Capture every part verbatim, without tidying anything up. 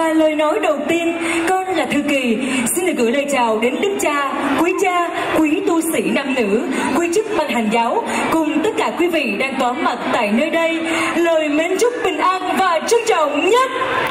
Và lời nói đầu tiên, con là Thư Kỳ, xin được gửi lời chào đến Đức Cha, quý cha, quý tu sĩ nam nữ, quý chức ban hành giáo, cùng tất cả quý vị đang có mặt tại nơi đây. Lời mến chúc bình an và trân trọng nhất.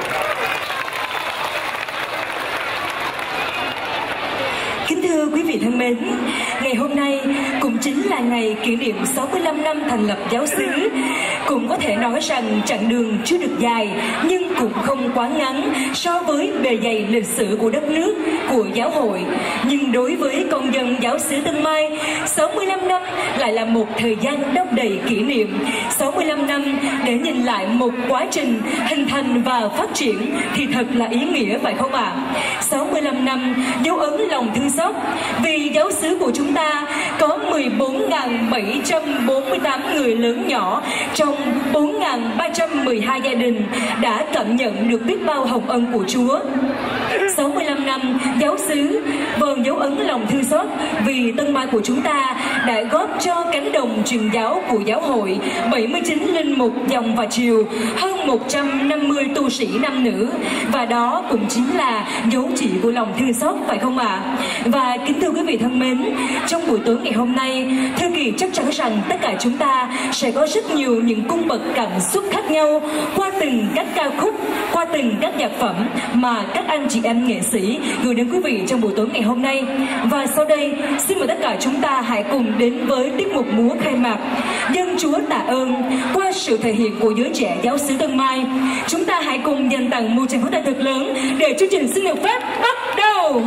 Kính thưa quý vị thân mến, ngày hôm nay cũng chính là ngày kỷ niệm sáu mươi lăm năm thành lập giáo xứ. Cũng có thể nói rằng chặng đường chưa được dài nhưng cũng không quá ngắn so với bề dày lịch sử của đất nước, của giáo hội. Nhưng đối với con dân giáo xứ Tân Mai, sáu mươi lăm năm lại là một thời gian đong đầy kỷ niệm. sáu mươi lăm năm để nhìn lại một quá trình hình thành và phát triển thì thật là ý nghĩa, phải không ạ? sáu mươi lăm năm dấu ấn lòng thương xót, vì giáo xứ của chúng ta có mười bốn nghìn bảy trăm bốn mươi tám người lớn nhỏ trong bốn nghìn ba trăm mười hai gia đình đã cảm nhận được biết bao hồng ân của Chúa. sáu mươi lăm năm giáo xứ vờn dấu ấn lòng thương xót, vì Tân Mai của chúng ta đã góp cho cánh đồng truyền giáo của giáo hội bảy mươi chín linh mục dòng và chiều, hơn một trăm năm mươi tu sĩ nam nữ, và đó cũng chính là dấu chỉ của lòng thương xót, phải không ạ? Và kính thưa quý vị thân mến, trong buổi tối ngày hôm nay, Thư Kỳ chắc chắn rằng tất cả chúng ta sẽ có rất nhiều những cung bậc cảm xúc khác nhau qua từng các ca khúc, qua từng các nhạc phẩm mà các anh chị em nghệ sĩ gửi đến quý vị trong buổi tối ngày hôm nay. Và sau đây, xin mời tất cả chúng ta hãy cùng đến với tiết mục múa khai mạc Dân Chúa Tạ Ơn qua sự thể hiện của giới trẻ giáo xứ Tân Mai. Chúng ta hãy cùng dành tặng một tràng pháo tay thật lớn để chương trình xin được phép bắt đầu.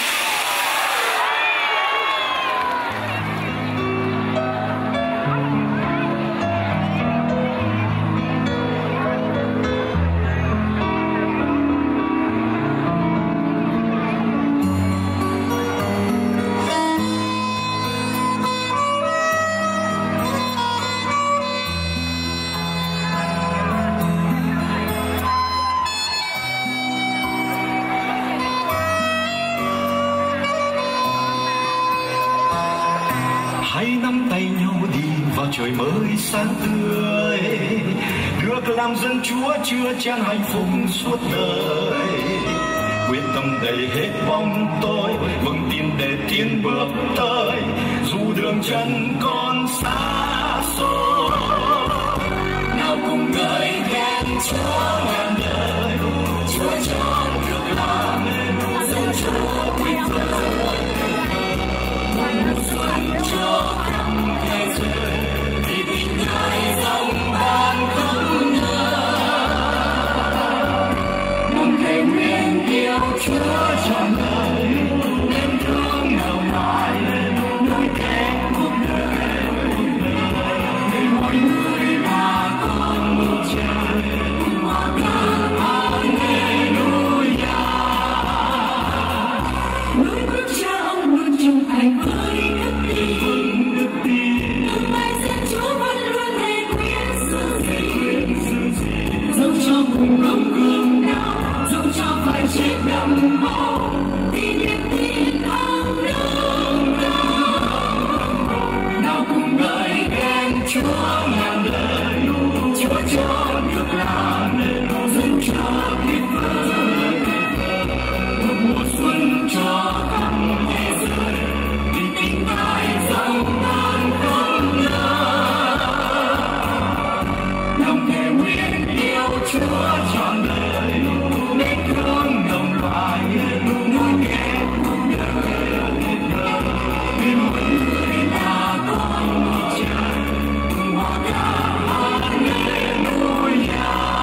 Hãy nắm tay nhau đi vào trời mới sáng tươi, được làm dân Chúa chứa chan hạnh phúc suốt đời. Quyết tâm đầy hết bóng tối, vững tin để tiến bước tới, dù đường chân còn xa xôi. Nào cùng ngợi khen Chúa ngàn đời, Chúa cho được làm dân Chúa tuyệt vời. Mùa xuân cho khắp thế giới, vì tình Ngài dòng ban khắp nơi. Mong thề nguyện yêu Chúa trọn đời, nên thương nồng nàn nuôi kén cuộc đời. Để mọi người là con một trời, cùng hòa ca Alleluia. Núi bước cha ông luôn trung thành với đức tin. Tương lai dân Chúa vẫn luôn thể quyết giữ gìn. Dẫu cho cùng không gương đau, dẫu cho phải chết đẫm máu, thì niềm tin thắng đương đau. Nào cùng ngợi khen Chúa ngàn đời, Chúa cho được làm dân Chúa tuyệt vời. Một mùa xuân cho khắp thế giới, vì tình Ngài dòng ban khắp nơi. Lòng thề nguyện yêu Chúa trọn đời, nên thương đồng loài nuôi kén cuộc đời. Vì mỗi người là con một trời, cùng hòa ca Alleluia.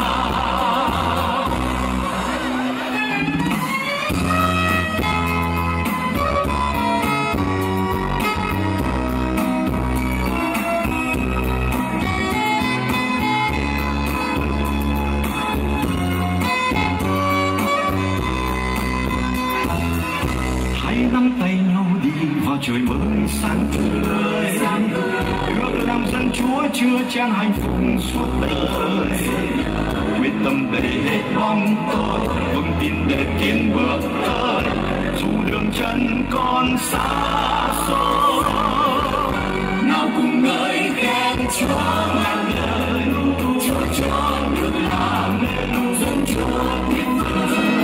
Hãy nắm tay nhau đi vào trời mới sáng tươi, được làm dân Chúa chứa chan hạnh phúc suốt đời. Quyết tâm đầy hết bóng tối, vững tin để tiến bước tới, dù đường chân còn xa xôi. Nào cùng ngợi khen Chúa ngàn đời, Chúa cho được làm dân Chúa tuyệt vời.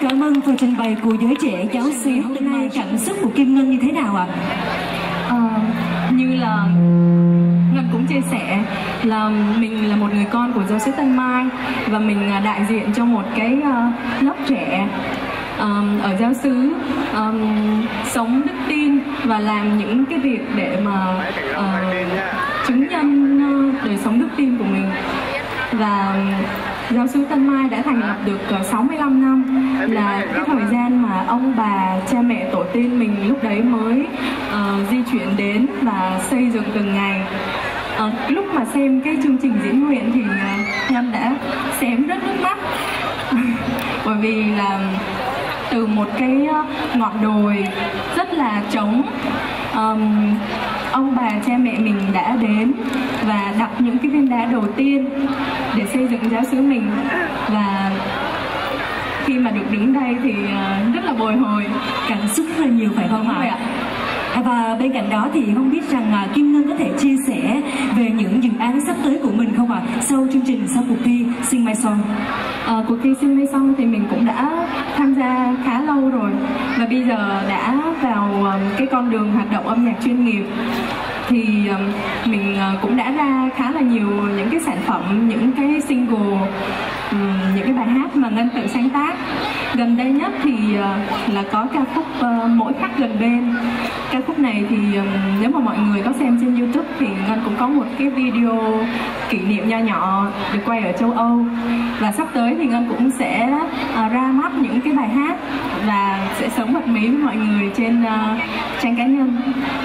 cảm ơn phần trình bày của giới trẻ giáo xứ hôm nay. Cảm xúc của Kim Ngân như thế nào ạ? À, như là Ngân cũng chia sẻ là mình là một người con của giáo xứ Tân Mai và mình đại diện cho một cái uh, lớp trẻ um, ở giáo xứ um, sống đức tin và làm những cái việc để mà uh, chứng nhân uh, đời sống đức tin của mình. Và giáo xứ Tân Mai đã thành lập được sáu mươi lăm năm, là cái thời gian mà ông bà, cha mẹ, tổ tiên mình lúc đấy mới uh, di chuyển đến và xây dựng từng ngày. Uh, lúc mà xem cái chương trình diễn nguyện thì uh, Ngân đã xém rớt nước mắt bởi vì là từ một cái ngọn đồi rất là trống, um, ông bà cha mẹ mình đã đến và đặt những cái viên đá đầu tiên để xây dựng giáo xứ mình. Và khi mà được đứng đây thì uh, rất là bồi hồi, cảm xúc rất là nhiều phải không ạ? À, và bên cạnh đó thì không biết rằng uh, Kim Ngân có thể chia sẻ về những dự án sắp tới của mình không ạ? À? Sau chương trình, sau cuộc thi Sing My Song. Uh, cuộc thi Sing My Song thì mình cũng đã tham gia khá lâu rồi và bây giờ đã vào um, cái con đường hoạt động âm nhạc chuyên nghiệp. Thì um, mình uh, cũng đã ra khá là nhiều những cái sản phẩm, những cái single, um, những cái bài hát mà Ngân tự sáng tác. Gần đây nhất thì uh, là có ca khúc uh, Mỗi Khắc Gần Bên. Ca khúc này thì um, nếu mà mọi người có xem trên YouTube thì Ngân cũng có một cái video kỷ niệm nho nhỏ được quay ở châu Âu. Và sắp tới thì Ngân cũng sẽ uh, ra mắt những cái bài hát và sẽ sống bật mí với mọi người trên uh, trang cá nhân.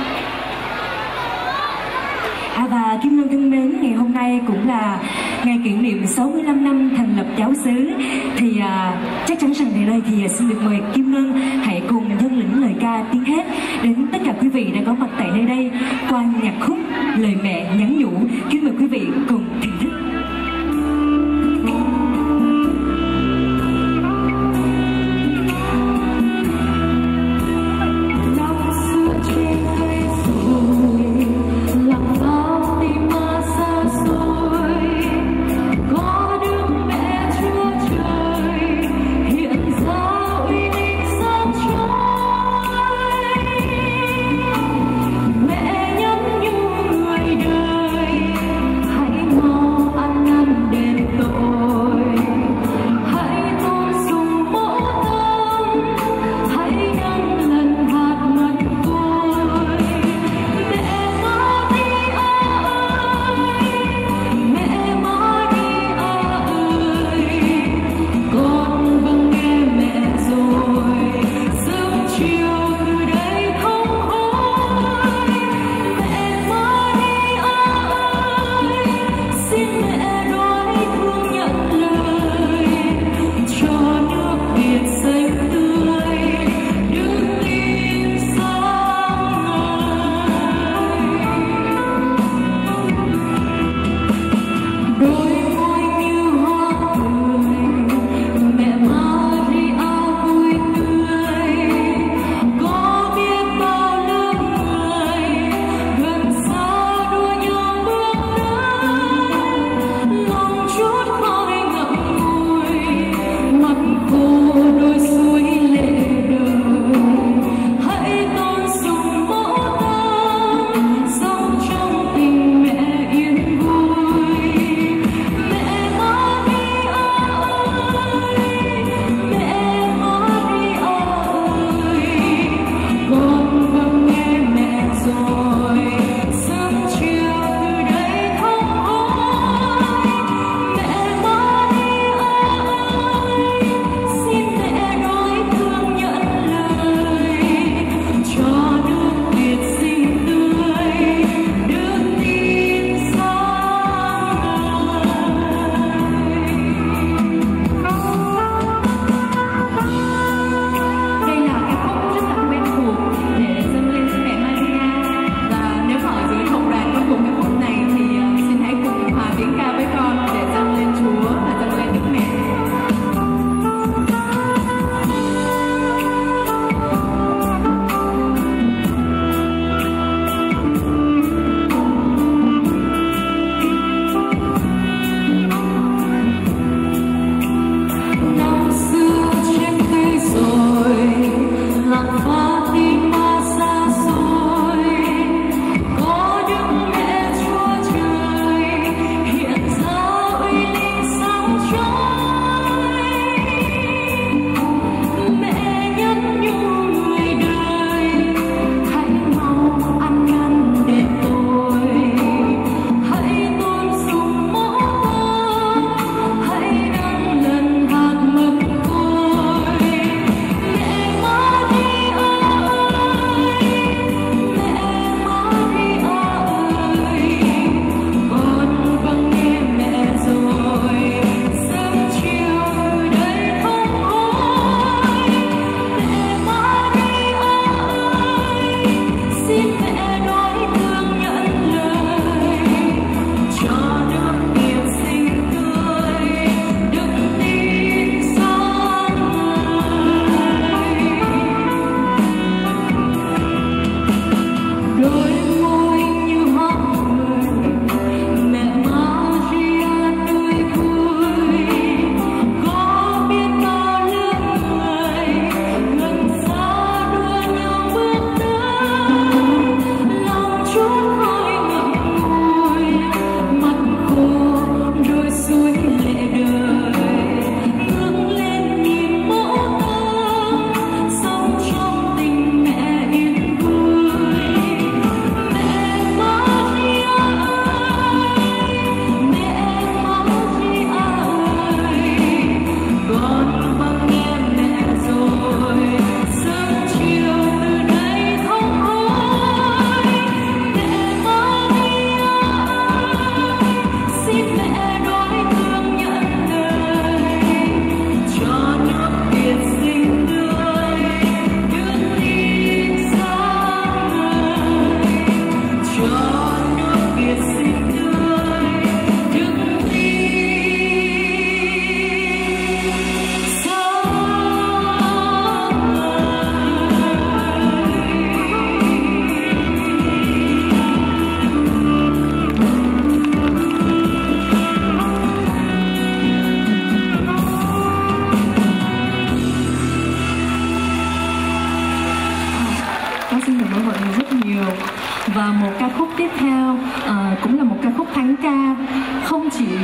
À, và Kim Ngân thân mến, ngày hôm nay cũng là ngày kỷ niệm sáu mươi lăm năm thành lập giáo xứ. Thì à, chắc chắn rằng tại đây thì xin được mời Kim Ngân hãy cùng dâng lĩnh lời ca tiếng hát đến tất cả quý vị đã có mặt tại nơi đây qua nhạc khúc Lời Mẹ Nhắn Nhủ. Kính mời quý vị cùng thưởng thức. Mẹ nhắn nhủ người đời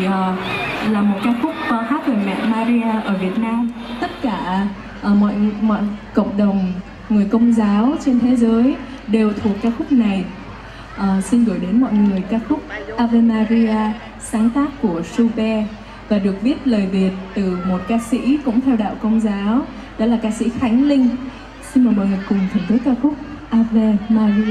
uh, là một ca khúc uh, hát về mẹ Maria ở Việt Nam. Tất cả uh, mọi mọi cộng đồng người Công giáo trên thế giới đều thuộc ca khúc này. Uh, xin gửi đến mọi người ca khúc Ave Maria, sáng tác của Schubert và được viết lời Việt từ một ca sĩ cũng theo đạo Công giáo, đó là ca sĩ Khánh Linh. Xin mời mọi người cùng thưởng thức ca khúc Ave Maria.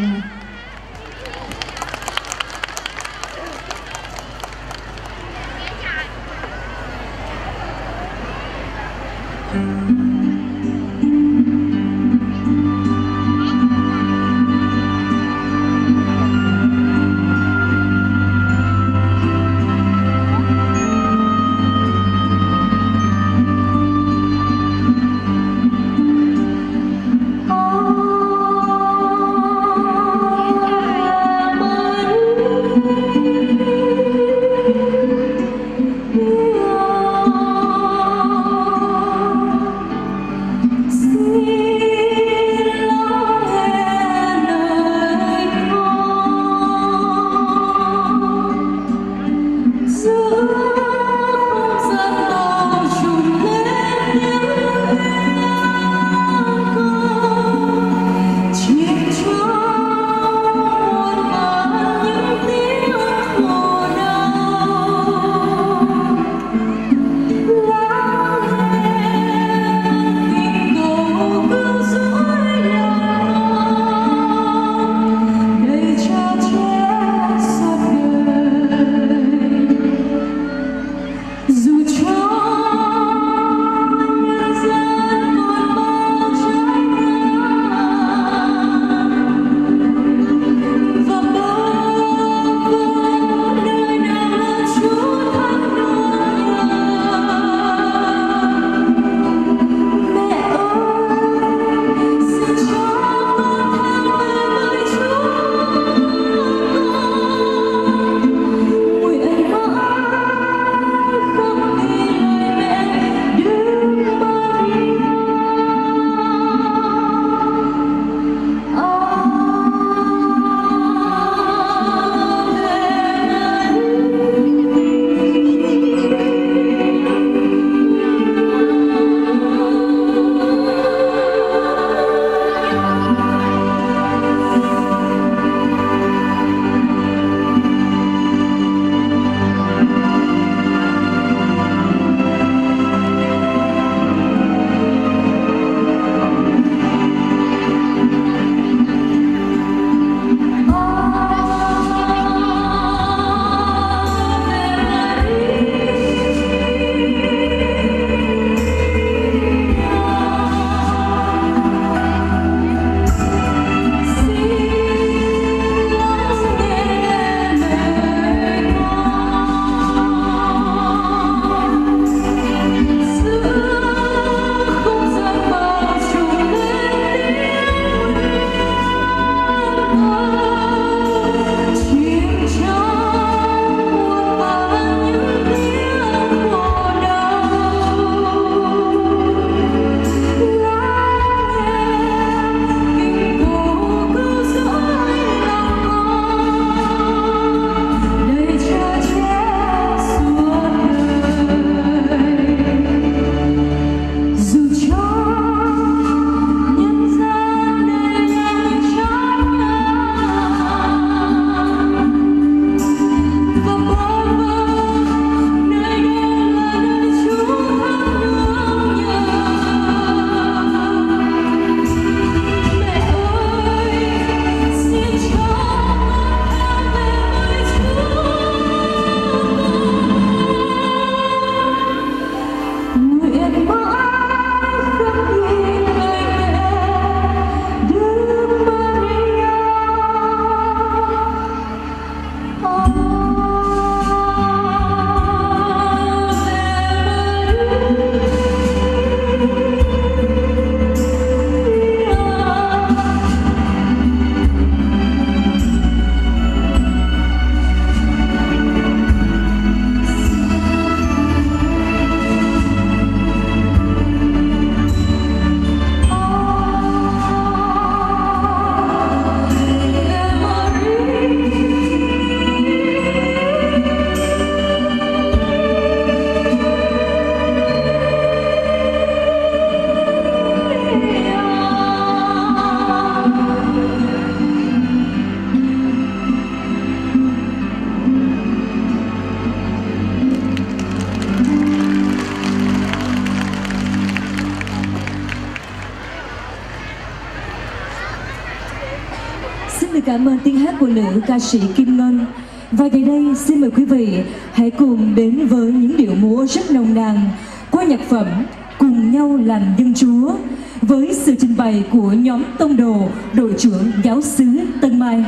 cảm ơn tiếng hát của nữ ca sĩ Kim Ngân. Và ngày đây xin mời quý vị hãy cùng đến với những điệu múa rất nồng nàn qua nhạc phẩm Cùng nhau làm dân chúa với sự trình bày của nhóm tông đồ đội trưởng giáo xứ Tân Mai.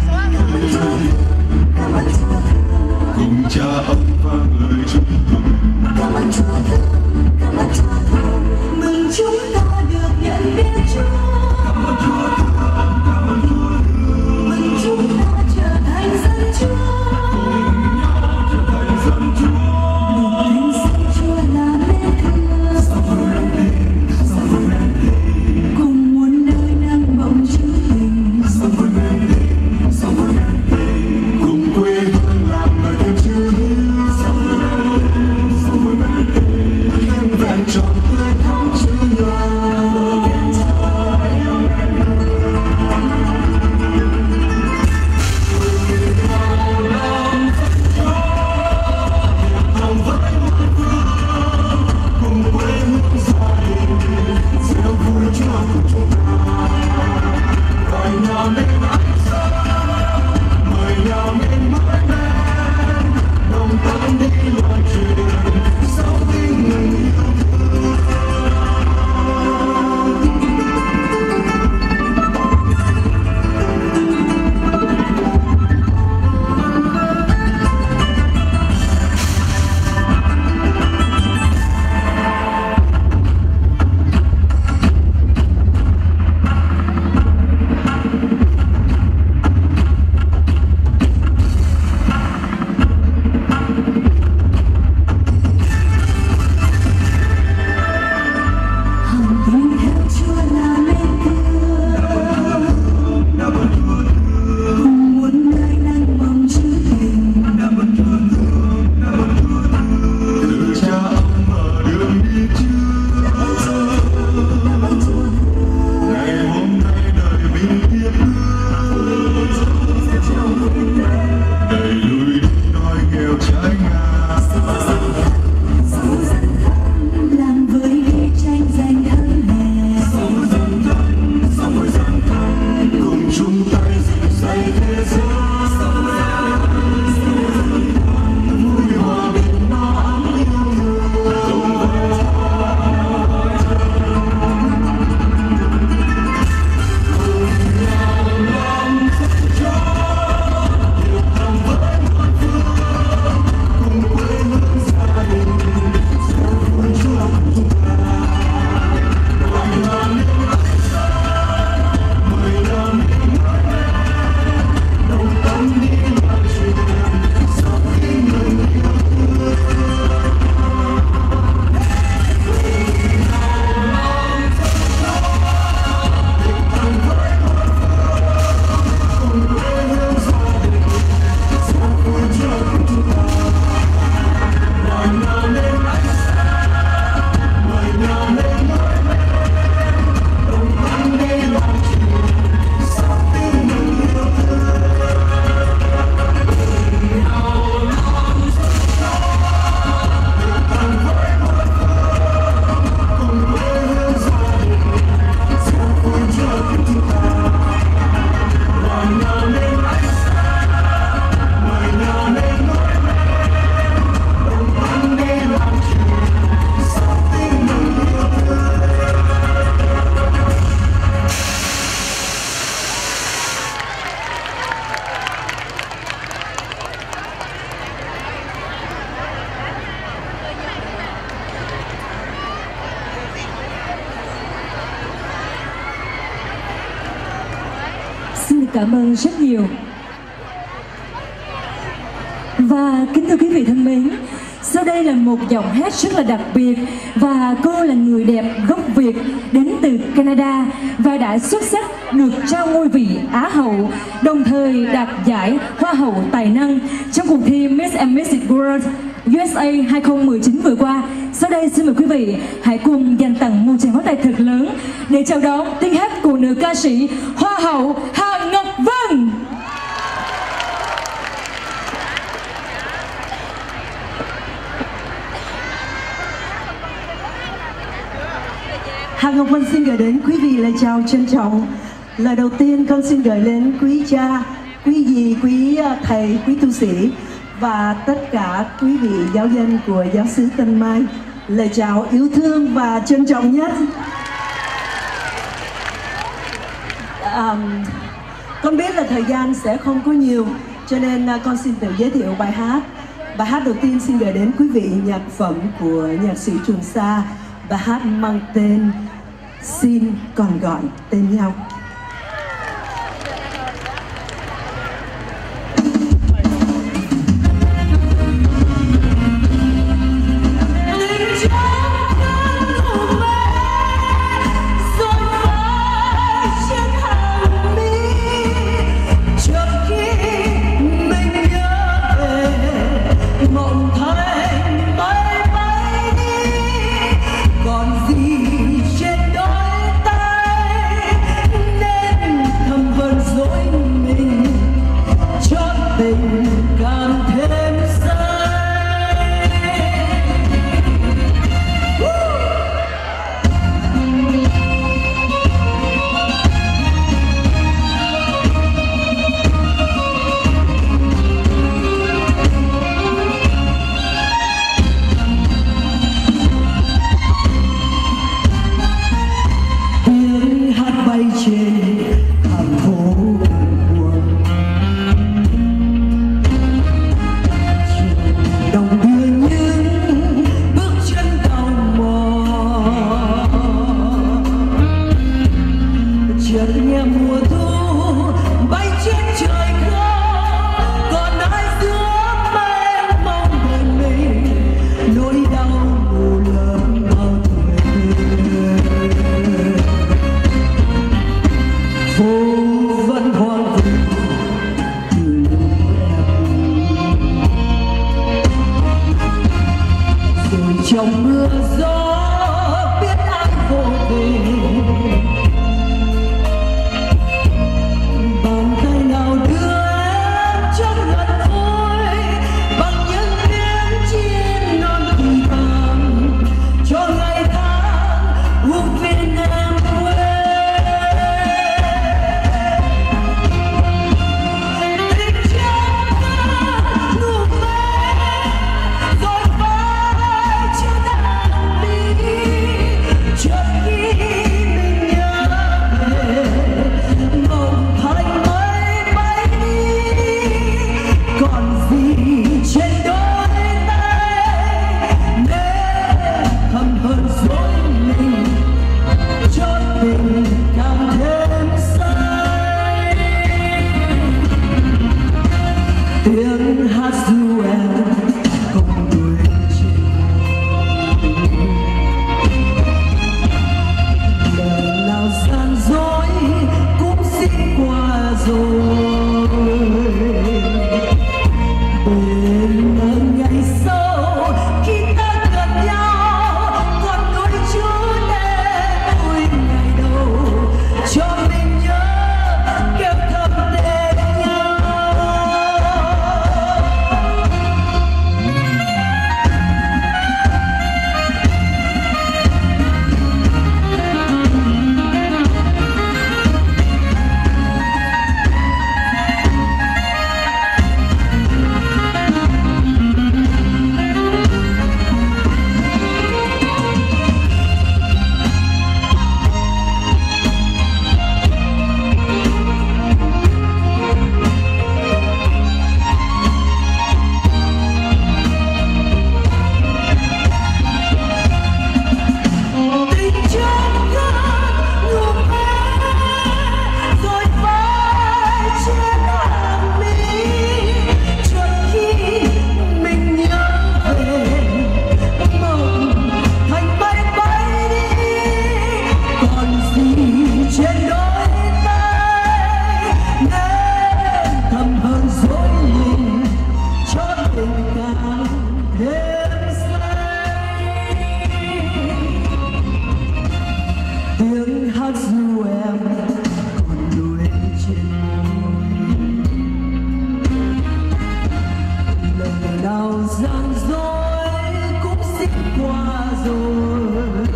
Cùng cha ông vang lời chúc mừng. cảm ơn rất nhiều. Và kính thưa quý vị thân mến, sau đây là một giọng hát rất là đặc biệt, và cô là người đẹp gốc Việt đến từ Canada và đã xuất sắc được trao ngôi vị Á hậu, đồng thời đạt giải Hoa hậu tài năng trong cuộc thi Miss and Missus World u ét a hai không một chín vừa qua. Sau đây xin mời quý vị hãy cùng dành tặng một tràng pháo tay thật lớn để chào đón tiếng hát của nữ ca sĩ Hoa hậu Hà Ngọc Vân. Hà Ngọc Vân xin gửi đến quý vị lời chào trân trọng. Lời đầu tiên con xin gửi đến quý cha, quý dì, quý thầy, quý tu sĩ và tất cả quý vị giáo dân của giáo xứ Tân Mai lời chào yêu thương và trân trọng nhất. À, con biết là thời gian sẽ không có nhiều, cho nên con xin tự giới thiệu bài hát. Bài hát đầu tiên xin gửi đến quý vị nhạc phẩm của nhạc sĩ Trường Sa. Bài hát mang tên Xin Còn Gọi Tên Nhau. Trong mưa gió biết ai vô tình, bàn tay nào đưa em trong ngần vui bằng những tiếng chim non thì thầm cho ngày tháng ước Việt Nam quê. Tình trong ta nụ mê rồi chợt khi rồi,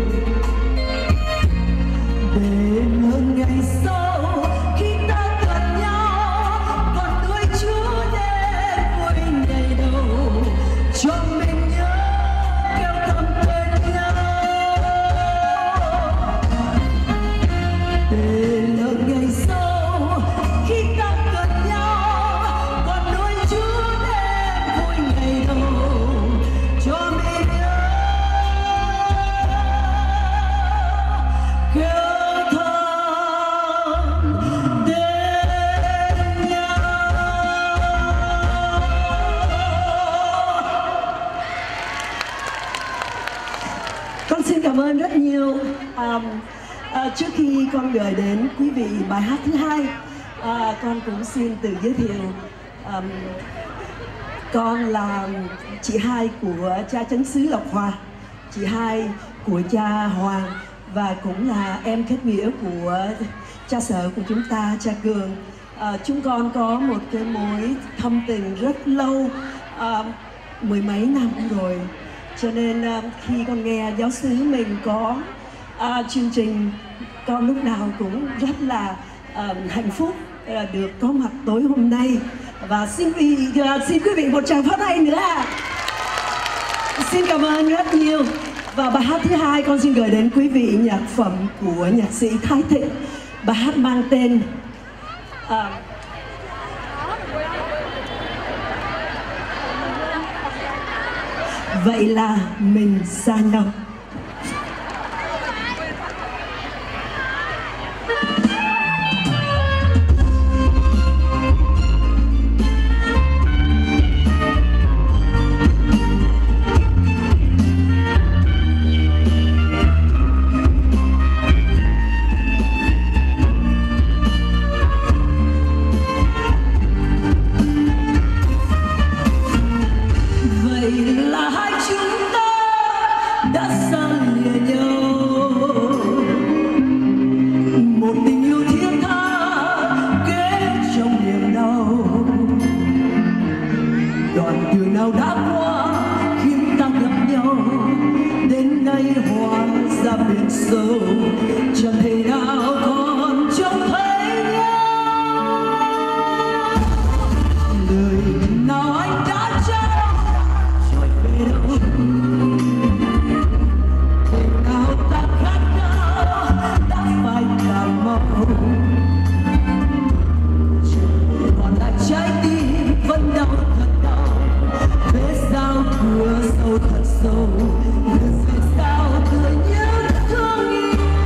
đến hơn ngày sau khi ta gần nhau, còn nuối chúa đến vui ngày đầu cho mình nhớ kêu thầm tên nhau. Đến hơn ngày sau khi ta gần nhau, còn nuối chúa đến vui ngày đầu cho mình nhớ kêu thầm tên nhau. Con xin cảm ơn rất nhiều. À, à, trước khi con gửi đến quý vị bài hát thứ hai, à, con cũng xin tự giới thiệu. À, con là chị hai của cha chánh xứ Lộc Hòa, chị hai của cha Hoàng, và cũng là em kết nghĩa của cha sở của chúng ta, cha Cường. À, chúng con có một cái mối thâm tình rất lâu, à, mười mấy năm rồi. Cho nên à, khi con nghe giáo xứ mình có à, chương trình, con lúc nào cũng rất là à, hạnh phúc à, được có mặt tối hôm nay. Và xin quý, à, xin quý vị một tràng pháo tay nữa. Xin cảm ơn rất nhiều. Và bài hát thứ hai con xin gửi đến quý vị nhạc phẩm của nhạc sĩ Thái Thịnh. Bài hát mang tên à, Vậy là mình xa nhau. Vậy là hai chúng ta đã xa lìa nhau, một tình yêu thiết tha kết trong niềm đau. Đoạn đường nào đã qua khiến ta gặp nhau, đến nay hóa ra biển sâu, chẳng thể nào còn trông thấy nhau. Lời nào anh đã trao rồi về đâu, tình nào ta khát khao đã phải cảm màu. Chỉ còn lại trái tim vẫn đau thật đau, vết dao cưa sâu thật sâu, vết dao cười nhớ thương yêu.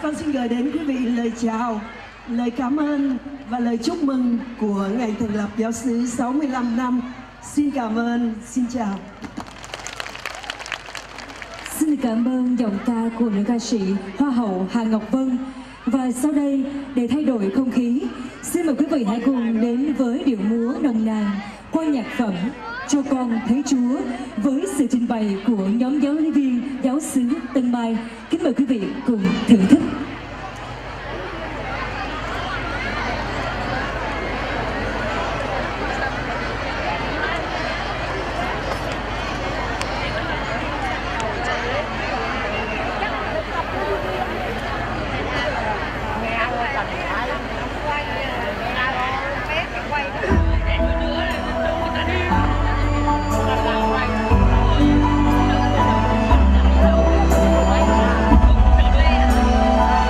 con xin gửi đến quý vị lời chào, lời cảm ơn và lời chúc mừng của ngày thành lập giáo xứ sáu mươi lăm năm. Xin cảm ơn, xin chào. Xin cảm ơn giọng ca của nữ ca sĩ Hoa hậu Hà Ngọc Vân. Và sau đây, để thay đổi không khí, xin mời quý vị hãy cùng đến với điệu múa nồng nàn qua nhạc phẩm Cho Con Thấy Chúa với sự trình bày của nhóm giáo lý viên giáo xứ Tân Mai. Kính mời quý vị cùng thưởng thức. Hãy subscribe cho kênh Ghiền Mì Gõ để không bỏ lỡ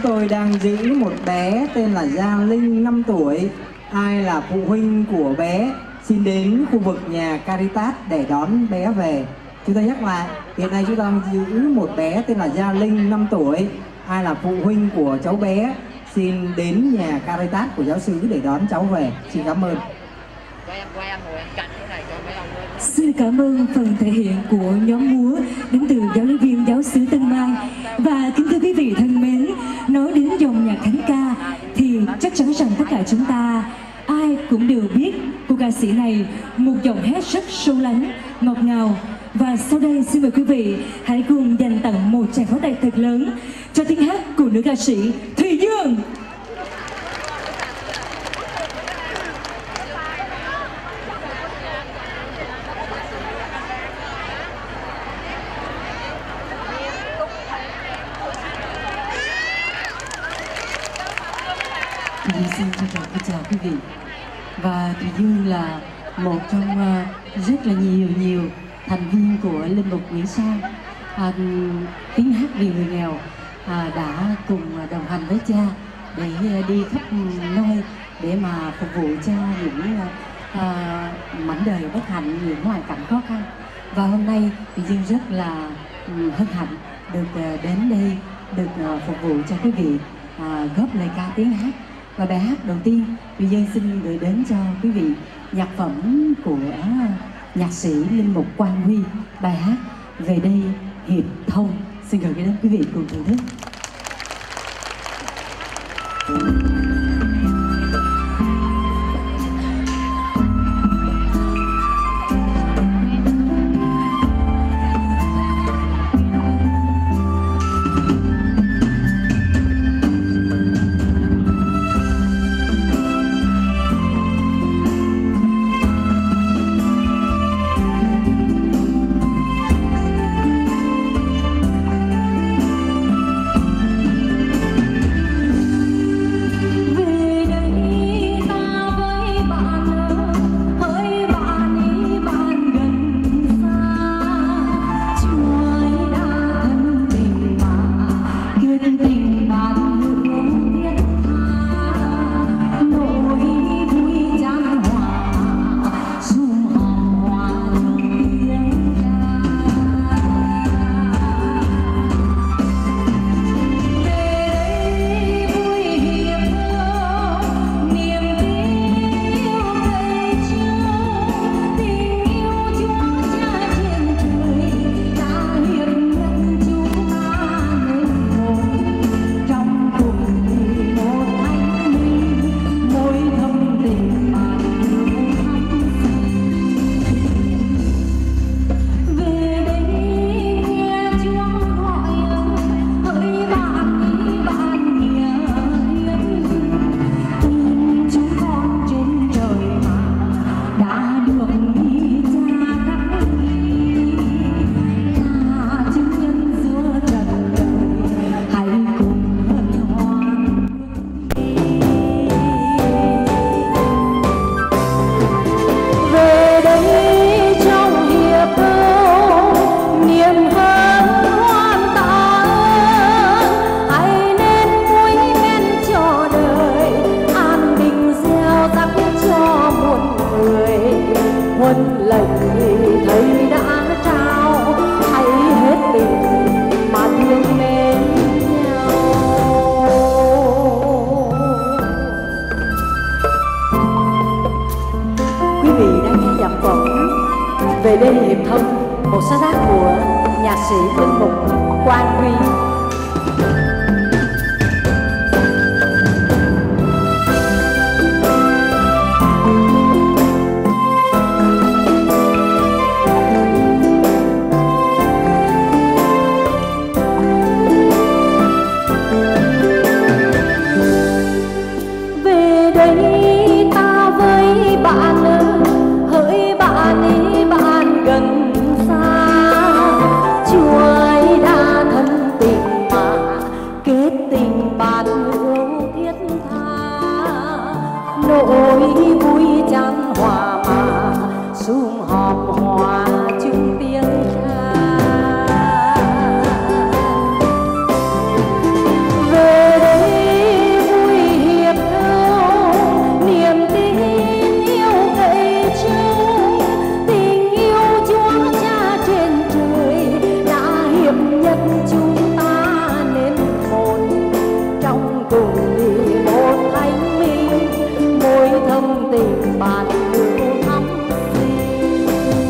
tôi đang giữ một bé tên là Gia Linh năm tuổi. Ai là phụ huynh của bé xin đến khu vực nhà Caritas để đón bé về. Chúng ta nhắc lại, hiện nay chúng ta đang giữ một bé tên là Gia Linh năm tuổi. Ai là phụ huynh của cháu bé xin đến nhà Caritas của giáo xứ để đón cháu về. Xin cảm ơn. Xin cảm ơn phần thể hiện của nhóm múa đến từ giáo lý viên giáo xứ Tân Mai. Và kính thưa quý vị thân mến, nói đến dòng nhạc thánh ca thì chắc chắn rằng tất cả chúng ta ai cũng đều biết cô ca sĩ này một giọng hát rất sâu lắng, ngọt ngào. Và sau đây xin mời quý vị hãy cùng dành tặng một tràng pháo tay thật lớn cho tiếng hát của nữ ca sĩ Thùy Dương. Thùy Dương xin trân trọng chào quý vị. Và Thùy Dương là một trong uh, rất là nhiều nhiều thành viên của Linh Mục Nguyễn Sang. À, tiếng hát vì người nghèo à, đã cùng đồng hành với cha để đi khắp nơi để mà phục vụ cho những à, mảnh đời bất hạnh, những hoàn cảnh khó khăn. Và hôm nay Thùy Dương rất là um, hân hạnh được uh, đến đây, được uh, phục vụ cho quý vị uh, góp lời ca tiếng hát. Và bài hát đầu tiên Thùy Dương xin gửi đến cho quý vị nhạc phẩm của nhạc sĩ Linh Mục Quang Huy, bài hát Về Đây Hiệp Thông. Xin gửi đến quý vị cùng thưởng thức. Về Đây Hiệp Thông, một sáng tác của nhạc sĩ Linh Mục Quang Huy. Về đây ta với bạn ơi, hỡi bạn ý bạn gần xa, Chúa ấy đã thân tình mà kết tình bạn hữu thiết tha, nỗi vui chan hòa mà sum họp hòa chung tiếng ca. Về đây tình bạn hữu thắm thủy.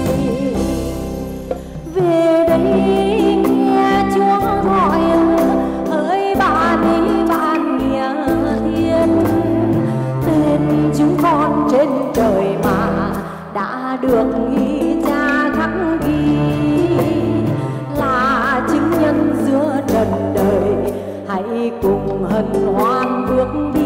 Về đây nghe Chúa gọi hỡi bạn ý bạn nghĩa thiên, tên chúng con trên trời mà đã được ghi cha khắc ghi, là chứng nhân giữa trần đời, hãy cùng hân hoan bước đi.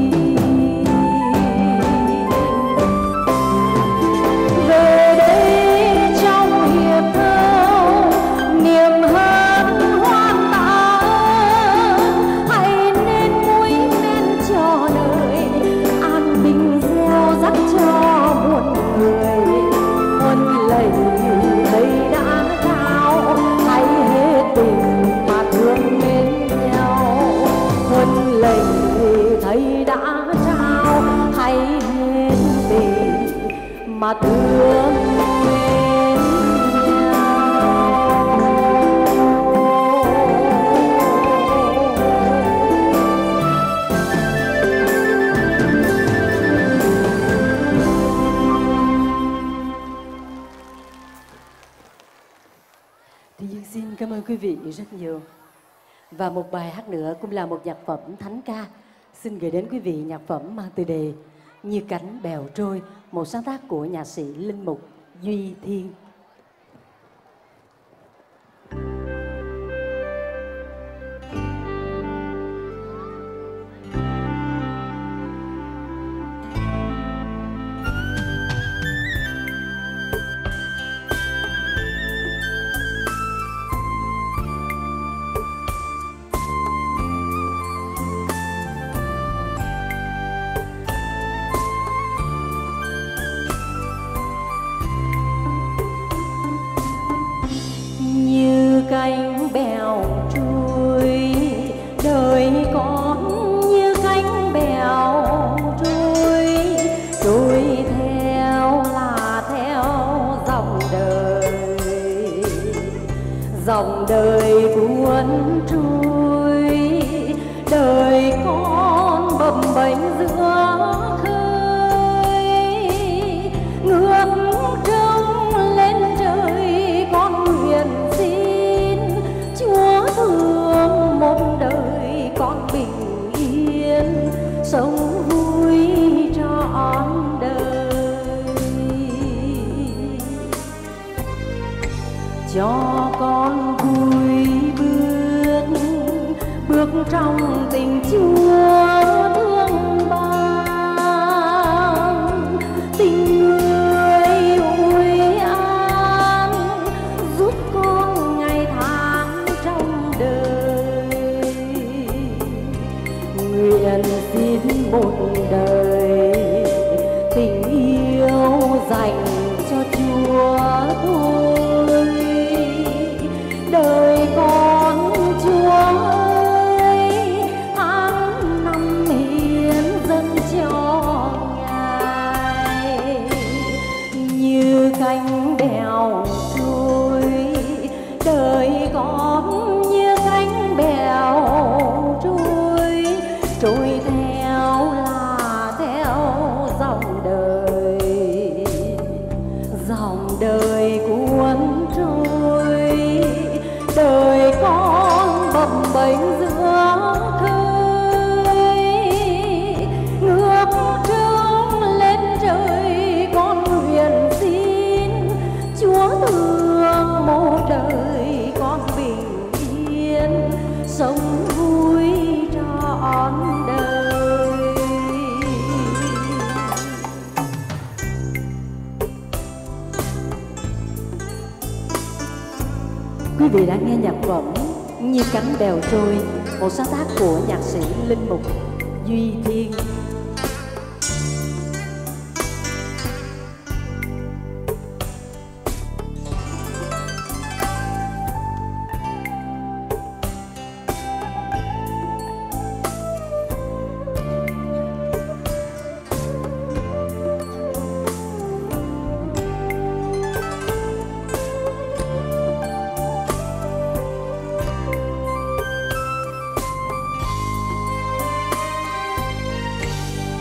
Về đây trong hiệp thơ niềm hân hoan tạ ơn, hãy nên muối men cho đời, an bình gieo rắc cho muôn người. Huân lệnh thầy đã trao, hãy hết tình mà thương mến nhau. Huân lệnh thầy đã trao, hãy hết tình mà thương mến nhau. Thì Dương xin cảm ơn quý vị rất nhiều. Và một bài hát nữa cũng là một nhạc phẩm thánh ca. Xin gửi đến quý vị nhạc phẩm mang tựa đề Như Cánh Bèo Trôi, một sáng tác của nhạc sĩ linh mục Duy Thiên. Cánh bèo trôi, đời con như cánh bèo trôi, trôi theo là theo dòng đời, dòng đời cuốn trôi, đời con bập bềnh giữa khơi, ngước trông lên trời con nguyện xin Chúa thương một đời con bình yên, sống vui trọn đời. Cho con vui bước, bước trong tình Chúa thương ban, tình người ủi an, giúp con ngày tháng trong đời. Nguyện xin một đời tình yêu dành cho Chúa thôi, đời con Chúa ơi, tháng năm hiến dâng cho Ngài. Như cánh bèo trôi, đời con như cánh bèo trôi, trôi theo là theo dòng đời, dòng đời cuốn trôi, đời con bập bềnh giữa khơi, ngước trông lên trời con nguyện xin Chúa thương một đời con bình yên, sống vui trọn đời. Quý vị đã nghe nhạc phẩm Như Cánh Bèo Trôi, một sáng tác của nhạc sĩ linh mục Duy Thiên.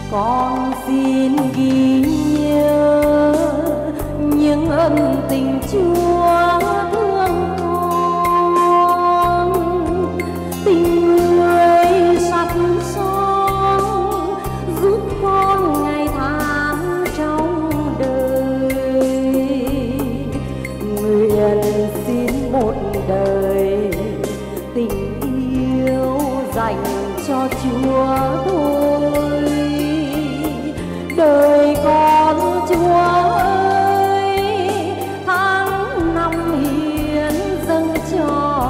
con xin ghi nhớ những ân tình Chúa thương con, tình người sắt son giúp con ngày tháng trong đời. Nguyện xin một đời tình yêu dành cho Chúa thôi. Đời con Chúa ơi, tháng năm hiến dâng cho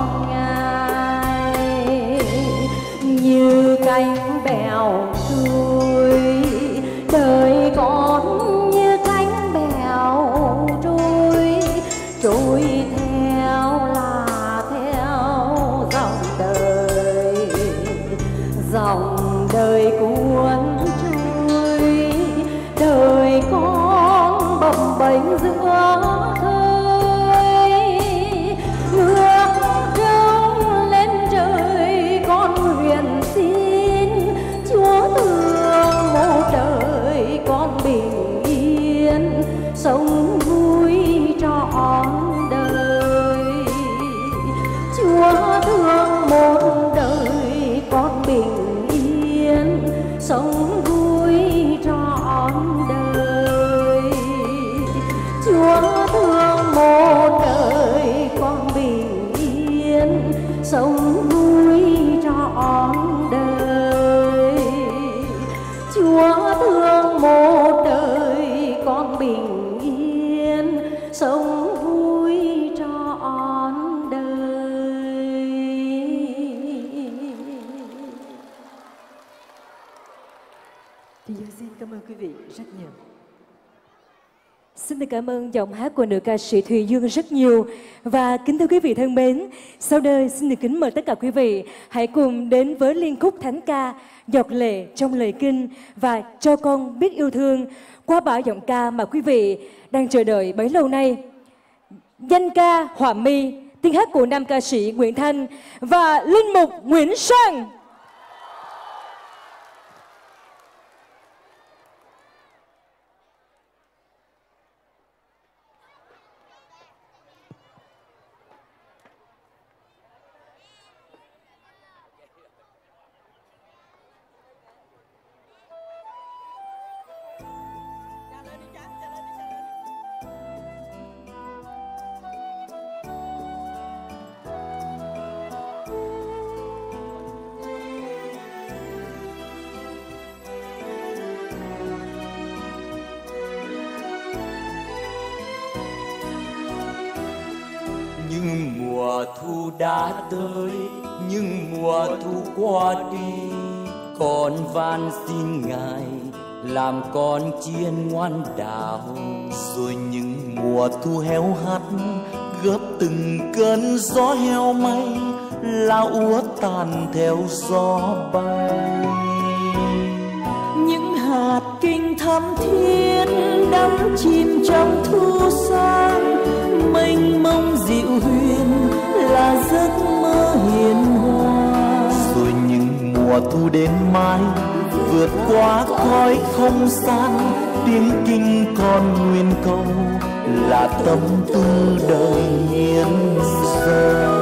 Ngài như cánh bèo trôi. Đời con như cánh bèo trôi, trôi theo là theo dòng đời, dòng đời cuốn trôi. Đời con bồng bềnh giữa khơi, ngước trông lên trời con nguyện xin Chúa thương một đời con bình yên, sống vui trọn đời. Chúa thương một đời con bình yên, sống vui trọn đời. Chúa thương một đời con bình yên, sống vui trọn đời. Chúa thương một đời con bình yên, sống vui trọn đời. Thì Dương xin cảm ơn quý vị rất nhiều. Xin được cảm ơn giọng hát của nữ ca sĩ Thùy Dương rất nhiều. Và kính thưa quý vị thân mến, sau đây xin được kính mời tất cả quý vị hãy cùng đến với liên khúc thánh ca Giọt lệ trong lời kinh và Cho con biết yêu thương qua bài giọng ca mà quý vị đang chờ đợi bấy lâu nay. Danh ca Họa Mi, tiếng hát của nam ca sĩ Nguyễn Thanh và linh mục Nguyễn Sang. Nhưng mùa thu đã tới, nhưng mùa thu qua đi, con van xin Ngài làm con chiên ngoan đạo. Rồi những mùa thu héo hắt góp từng cơn gió heo may, lá úa tàn theo gió bay. Những hạt kinh thắm thiết đắm chìm trong thu sang, mênh mông dịu huyền là giấc mơ hiền hòa. Rồi những mùa thu đến mãi vượt qua khói không gian, tiếng kinh con nguyên câu là tâm tư đời hiến dâng.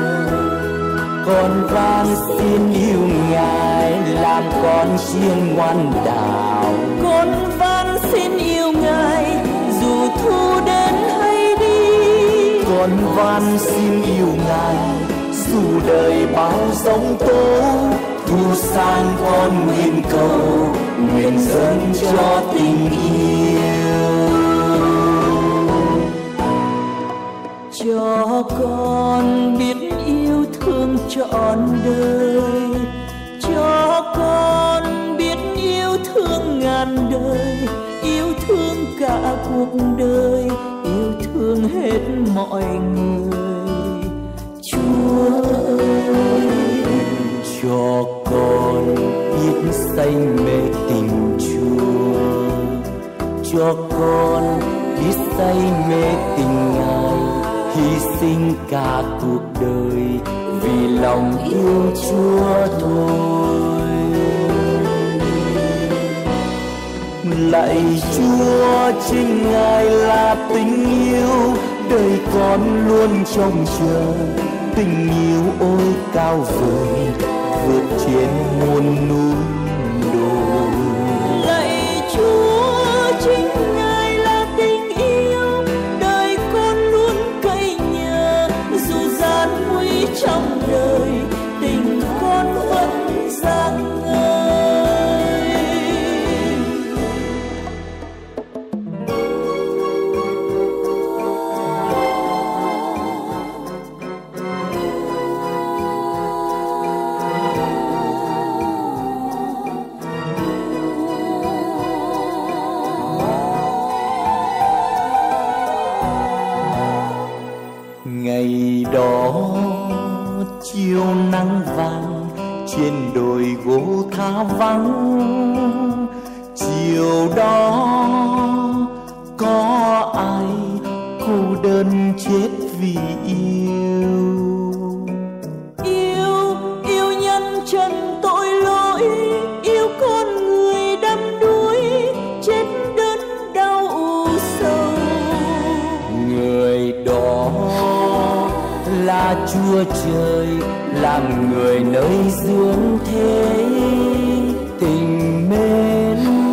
Con van xin yêu Ngài làm con chiên ngoan đạo. Con van xin yêu Ngài dù thu đến hay đi. Con van xin yêu Ngài dù đời bao giông tố. Thu sang con nguyện cầu, nguyện dâng cho tình yêu. Cho con biết yêu thương trọn đời, cho con biết yêu thương ngàn đời, yêu thương cả cuộc đời, yêu thương hết mọi người. Chúa ơi, cho con biết say mê tình Chúa, cho con biết say mê tình Ngài, hy sinh cả cuộc đời vì lòng yêu Chúa thôi. Lạy Chúa, chính Ngài là tình yêu, đời con luôn trông chờ. Tình yêu ôi cao vời, vượt trên muôn núi đồi. Lạy Chúa, chính Ngài là tình yêu, đời con luôn cậy nhờ. Dù gian nguy trong đời, tình con vẫn rạng ngời. Ngày đó chiều nắng vàng trên đồi gỗ tha vắng, chiều đó có ai cô đơn chết vì yêu. Yêu, yêu nhân trần tội lỗi, yêu con người đắm đuối, chết đớn đau u sầu. Người đó là Chúa Trời, làm người nơi dương thế. Tình mến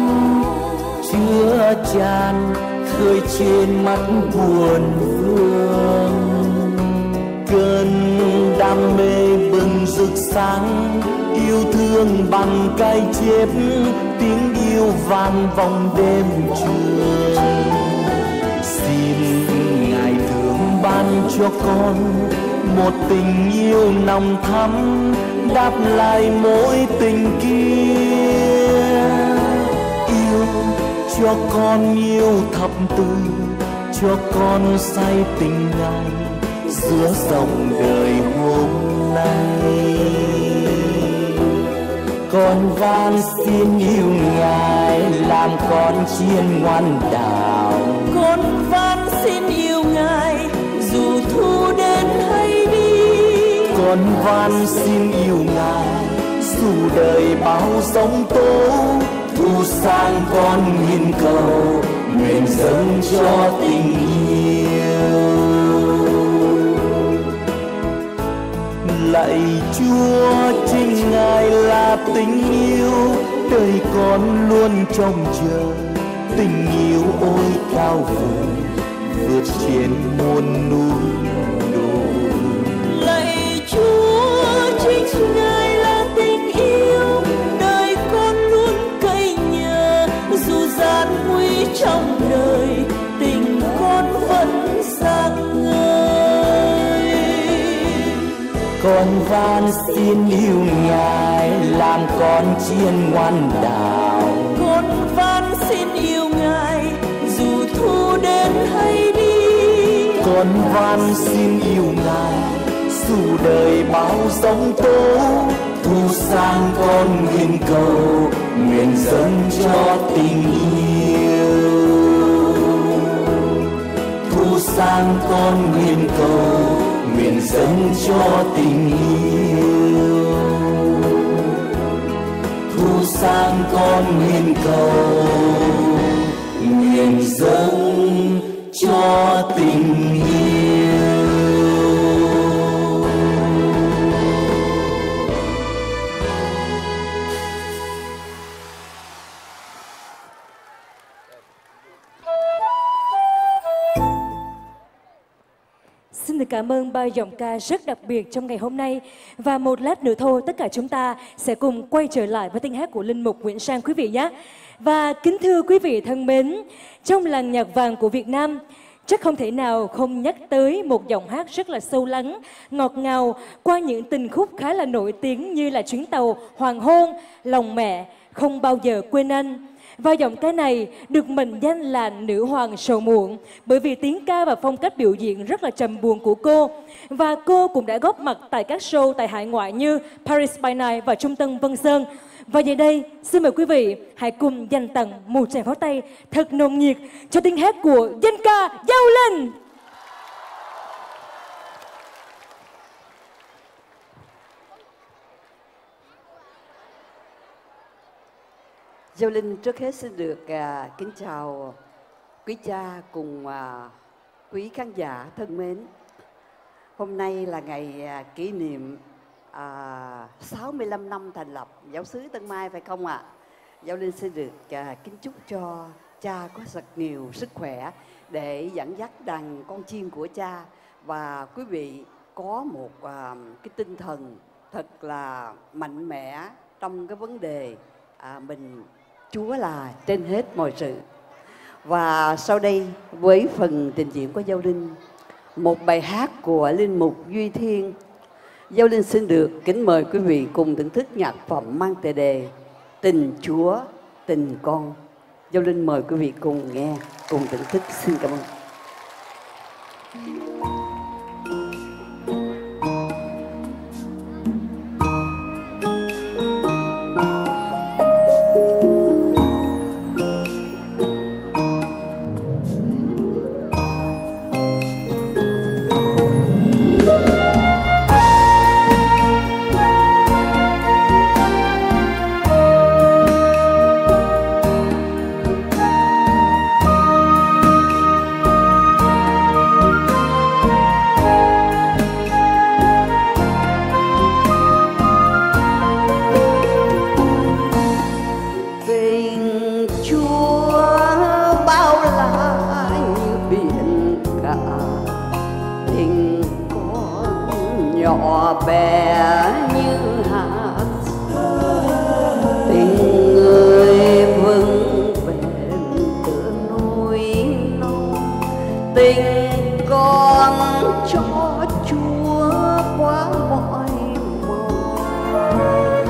chứa chan khơi trên mắt buồn vương. Cơn đam mê bừng rực sáng, yêu thương bằng cái chết, tiếng yêu vang vọng đêm trường. Xin Ngài thương ban cho con một tình yêu nồng thắm, đáp lại mỗi tình kia. Yêu cho con yêu thập tử, cho con say tình Ngài giữa dòng đời hôm nay. Con van xin yêu Ngài, làm con chiên ngoan đạo. Con van xin yêu Ngài, dù thu đến hay đi. Con van xin yêu Ngài, dù đời bao giông tố. Thu sang con nghìn cầu, nguyện dâng cho tình yêu. Lạy Chúa, chính Ngài là tình yêu, đời con luôn trông chờ. Tình yêu ôi cao vời, vượt trên muôn núi đồi. Lạy Chúa, chính Ngài là tình yêu, đời con luôn cậy nhờ. Dù gian nguy trong đời, tình con vẫn rạng ngời. Con van xin yêu Ngài, làm con chiên ngoan đạo. Con van xin yêu Ngài, dù thu đến hay đi. Con van xin yêu Ngài, dù đời bao giông tố. Thu sang con nghìn cầu, nguyện dâng cho tình yêu. Thu sang con nghìn cầu, nguyện dâng cho tình yêu. Thu sang con nghìn cầu, nguyện dâng cho tình yêu. Xin được cảm ơn ba giọng ca rất đặc biệt trong ngày hôm nay. Và một lát nữa thôi, tất cả chúng ta sẽ cùng quay trở lại với tiếng hát của Linh Mục Nguyễn Sang quý vị nhé. Và kính thưa quý vị thân mến, trong làng nhạc vàng của Việt Nam, chắc không thể nào không nhắc tới một giọng hát rất là sâu lắng, ngọt ngào qua những tình khúc khá là nổi tiếng như là Chuyến tàu Hoàng hôn, Lòng mẹ, Không bao giờ quên anh. Và giọng ca này được mệnh danh là nữ hoàng sầu muộn bởi vì tiếng ca và phong cách biểu diễn rất là trầm buồn của cô. Và cô cũng đã góp mặt tại các show tại hải ngoại như Paris by Night và Trung tâm Vân Sơn. Và giờ đây, xin mời quý vị hãy cùng dành tặng một tràng pháo tay thật nồng nhiệt cho tiếng hát của dân ca Giao Linh. Giao Linh trước hết xin được à, kính chào quý cha cùng à, quý khán giả thân mến. Hôm nay là ngày à, kỷ niệm à, sáu mươi lăm năm thành lập giáo xứ Tân Mai phải không ạ? À? Giao Linh xin được à, kính chúc cho cha có thật nhiều sức khỏe để dẫn dắt đàn con chiên của cha, và quý vị có một à, cái tinh thần thật là mạnh mẽ trong cái vấn đề à, mình Chúa là trên hết mọi sự. Và sau đây với phần trình diễn của Giao Linh, một bài hát của Linh Mục Duy Thiên, Giao Linh xin được kính mời quý vị cùng thưởng thức nhạc phẩm mang tựa đề Tình Chúa, Tình Con. Giao Linh mời quý vị cùng nghe, cùng thưởng thức. Xin cảm ơn. Nhỏ bé như hạt, tình người vững bền tựa núi non, tình con cho Chúa qua mọi mòn.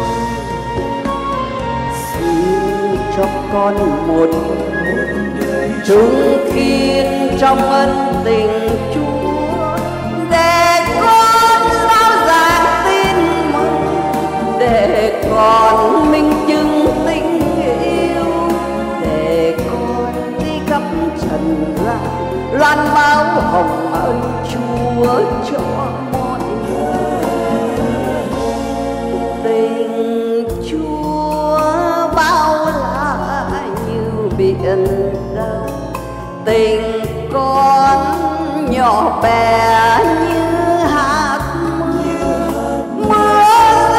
Xin cho con một chung khiến trong ân tình Chúa, để con để con minh chứng tình yêu, để con đi khắp trần gian loan báo hồng ân Chúa cho mọi người. Tình Chúa bao la như biển đông, tình con nhỏ bé như hạt mưa, mưa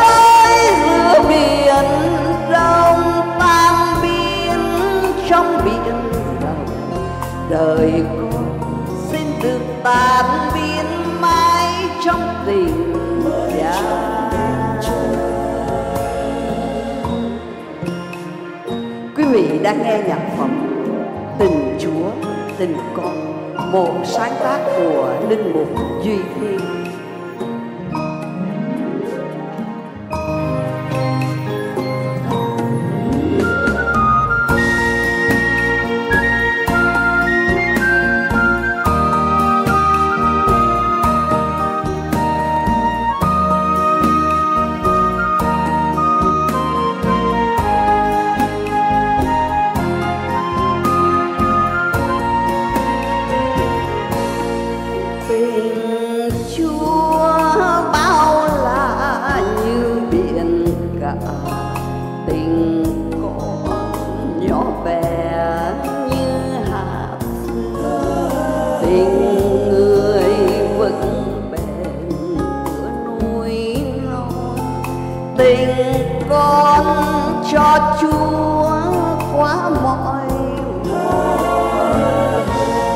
biển đông tan biến trong biển đông. Đời con xin được tan biến mãi trong tình cha. Quý vị đang nghe nhạc phẩm Tình Chúa, Tình Con, một sáng tác của Linh Mục Duy Thiên. Cho Chúa qua mọi mòn.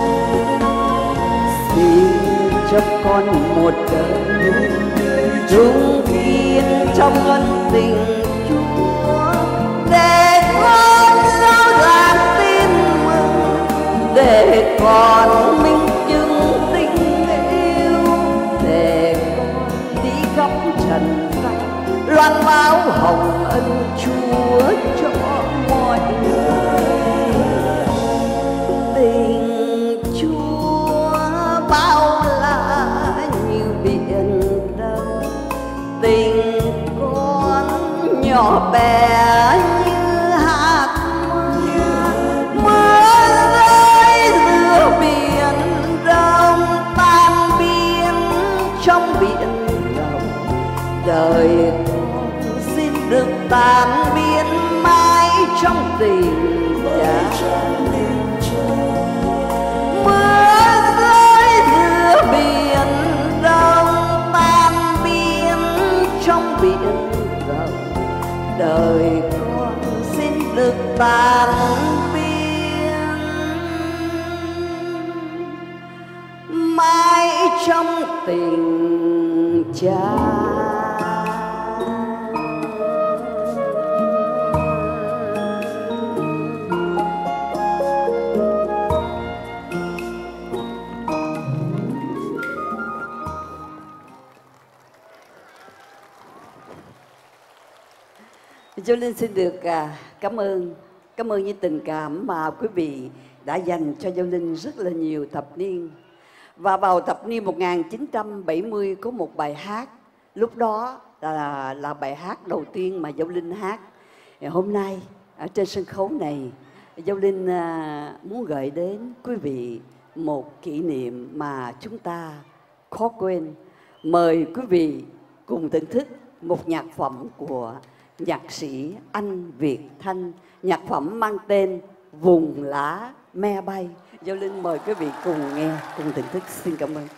Xin cho con một đời chung kiên trong ân tình Chúa, để con rao giảng tin mừng, để con minh chứng tình yêu, để con đi khắp trần gian loan báo hồng ân Chúa cho mọi người. Tình Chúa bao la như biển đông, tình con tan biến mãi trong tình cha. Châu Linh xin được à, cảm ơn, cảm ơn những tình cảm mà quý vị đã dành cho Châu Linh rất là nhiều thập niên. Và vào thập niên một nghìn chín trăm bảy mươi có một bài hát, lúc đó là, là bài hát đầu tiên mà Châu Linh hát. Hôm nay ở trên sân khấu này, Châu Linh à, muốn gửi đến quý vị một kỷ niệm mà chúng ta khó quên. Mời quý vị cùng thưởng thức một nhạc phẩm của nhạc sĩ Anh Việt Thanh, nhạc phẩm mang tên Vùng Lá Me Bay. Châu Linh mời quý vị cùng nghe, cùng thưởng thức. Xin cảm ơn.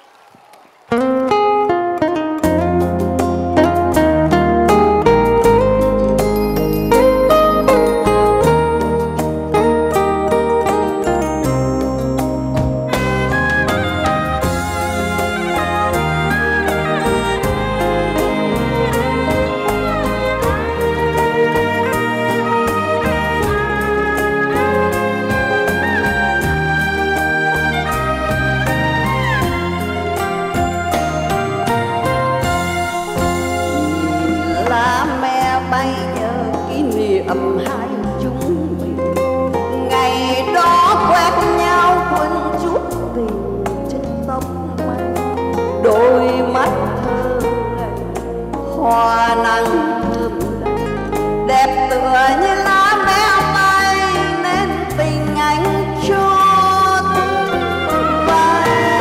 Hoa nắng thơm đẹp tựa như lá me bay, nên tình anh chót vai.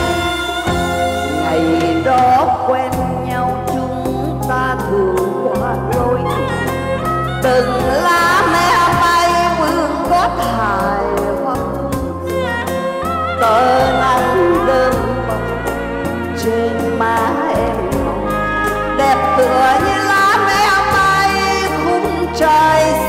Ngày đó quen nhau chúng ta thường qua lối, từng lá me bay vương gót hài hoa hương, tờ nắng đơm bông trên má em đẹp tựa như lá me bay khung trời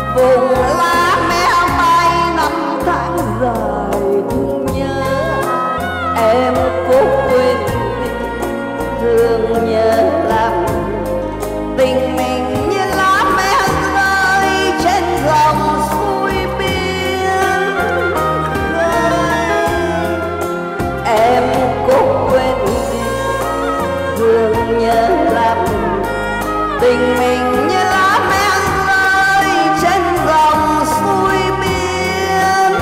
vùng lá me bay năm tháng dài thương nhớ em cố quên thương nhớ làm tình mình như lá me rơi trên dòng suối biên em cố quên đi thương nhớ làm tình mình như lá me rơi trên dòng suối biên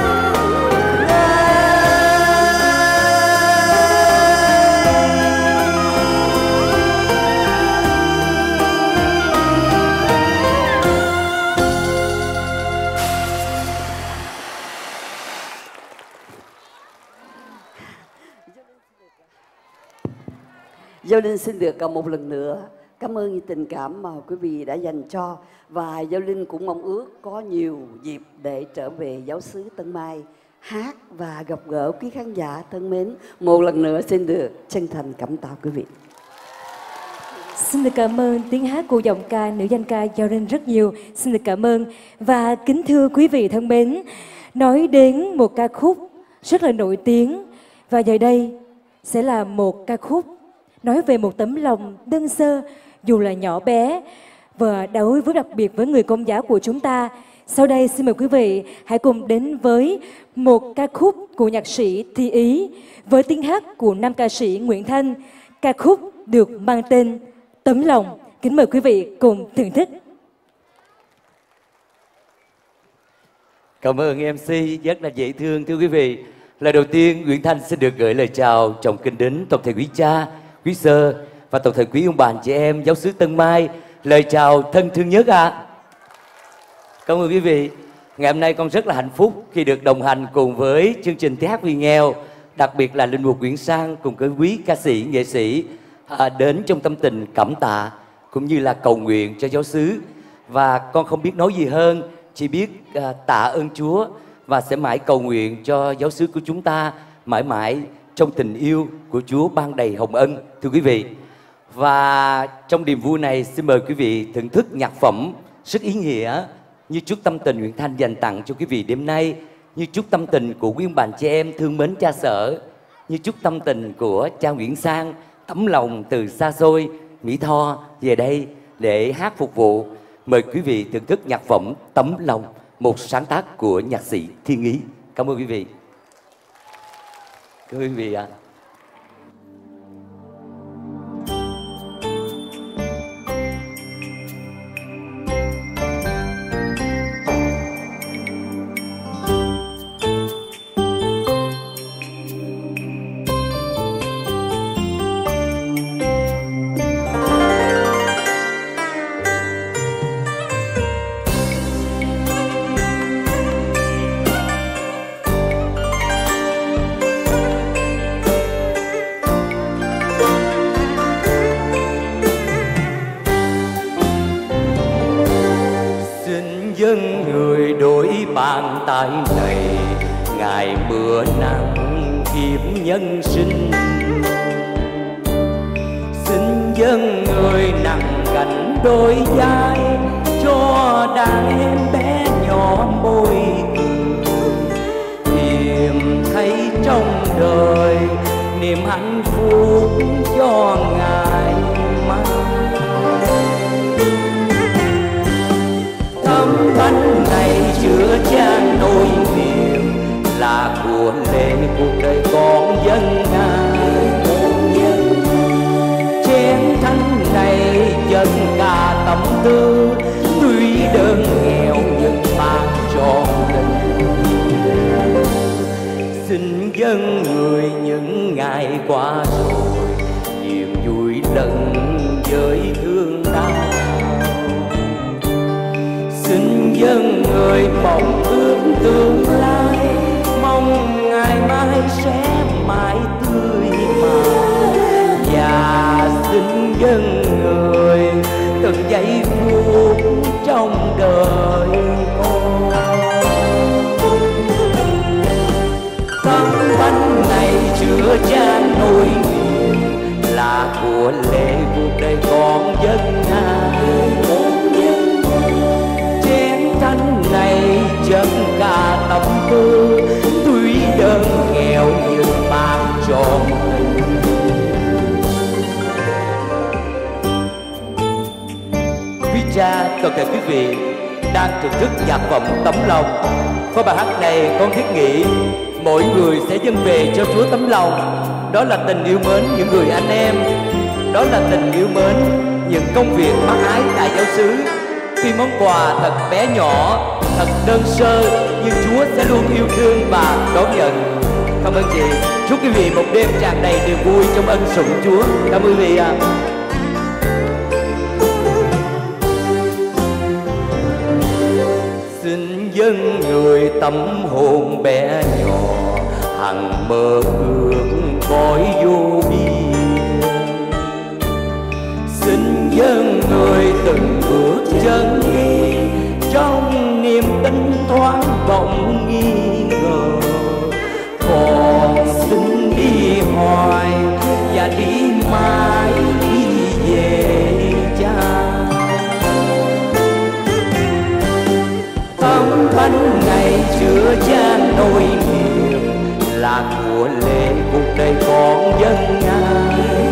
Giao Linh xin được một lần nữa cảm ơn những tình cảm mà quý vị đã dành cho, và Giao Linh cũng mong ước có nhiều dịp để trở về giáo xứ Tân Mai hát và gặp gỡ quý khán giả thân mến. Một lần nữa xin được chân thành cảm tạ quý vị. Xin được cảm ơn tiếng hát của giọng ca nữ danh ca Giao Linh rất nhiều. Xin được cảm ơn. Và kính thưa quý vị thân mến, nói đến một ca khúc rất là nổi tiếng, và giờ đây sẽ là một ca khúc nói về một tấm lòng đơn sơ dù là nhỏ bé và đối với đặc biệt với người Công giáo của chúng ta. Sau đây xin mời quý vị hãy cùng đến với một ca khúc của nhạc sĩ Thi Ý với tiếng hát của nam ca sĩ Nguyễn Thanh. Ca khúc được mang tên Tấm Lòng. Kính mời quý vị cùng thưởng thức. Cảm ơn em xê rất là dễ thương thưa quý vị. Lời đầu tiên Nguyễn Thanh xin được gửi lời chào trọng kính đến toàn thể quý cha, quý sơ và toàn thể quý ông bà chị em giáo xứ Tân Mai. Lời chào thân thương nhất ạ. À. Cảm ơn quý vị. Ngày hôm nay con rất là hạnh phúc khi được đồng hành cùng với chương trình Tiếng hát vì nghèo, đặc biệt là linh mục Nguyễn Sang cùng với quý ca sĩ, nghệ sĩ à, đến trong tâm tình cảm tạ cũng như là cầu nguyện cho giáo xứ. Và con không biết nói gì hơn, chỉ biết à, tạ ơn Chúa và sẽ mãi cầu nguyện cho giáo xứ của chúng ta mãi mãi trong tình yêu của Chúa ban đầy hồng ân thưa quý vị. Và trong niềm vui này xin mời quý vị thưởng thức nhạc phẩm rất ý nghĩa như Chút Tâm Tình Nguyễn Thanh dành tặng cho quý vị đêm nay, như Chút Tâm Tình của quý ông bà chị em thương mến cha Sở, như Chút Tâm Tình của cha Nguyễn Sang, tấm lòng từ xa xôi Mỹ Tho về đây để hát phục vụ. Mời quý vị thưởng thức nhạc phẩm Tấm Lòng, một sáng tác của nhạc sĩ Thiên Ý. Cảm ơn quý vị. Cảm ơn quý vị ạ. À. Bàn tay này ngày mưa nắng kiếp nhân sinh, xin dâng người nặng gánh đôi vai cho đàn em bé nhỏ môi tìm thấy trong đời niềm hạnh phúc cho ngày mai. Tấm bánh này chứa chan nỗi niềm là của lễ cuộc đời con dân ngài. Chén thánh này dân cả tâm tư, tuy đơn nghèo nhưng mang trọn tình. Xin dâng người những ngày qua rồi, niềm vui lẫn với thương đau. Xin dâng người mong ước tương lai, mong ngày mai sẽ mãi tươi màu. Và xin dâng người từng giây phút trong đời con. Tấm bánh này chứa chan nỗi niềm là của lễ cuộc đời con dân ngài. Chén thánh tư, tuy đơn nghèo nhưng mang trọn tình. Quý cha, toàn thể quý vị đang thưởng thức nhạc phẩm Tấm Lòng. Qua bài hát này con thiết nghĩ mỗi người sẽ dâng về cho Chúa tấm lòng. Đó là tình yêu mến những người anh em, đó là tình yêu mến những công việc bác ái tại giáo xứ. Tuy món quà thật bé nhỏ, thật đơn sơ, nhưng Chúa sẽ luôn yêu thương và đón nhận. Cảm ơn chị. Chúc quý vị một đêm tràn đầy niềm vui trong ân sủng Chúa. Cảm ơn quý vị ạ. À. Xin dâng người tâm hồn bé nhỏ, hằng mơ ước cõi vô biên. Xin dâng người từng bước chân đi trong niềm tin thoáng vọng nghi ngờ. Còn xin đi hoài và đi mãi đi về cha. Tấm bánh này chứa chan nỗi niềm là của lễ cuộc đời con dân ngài.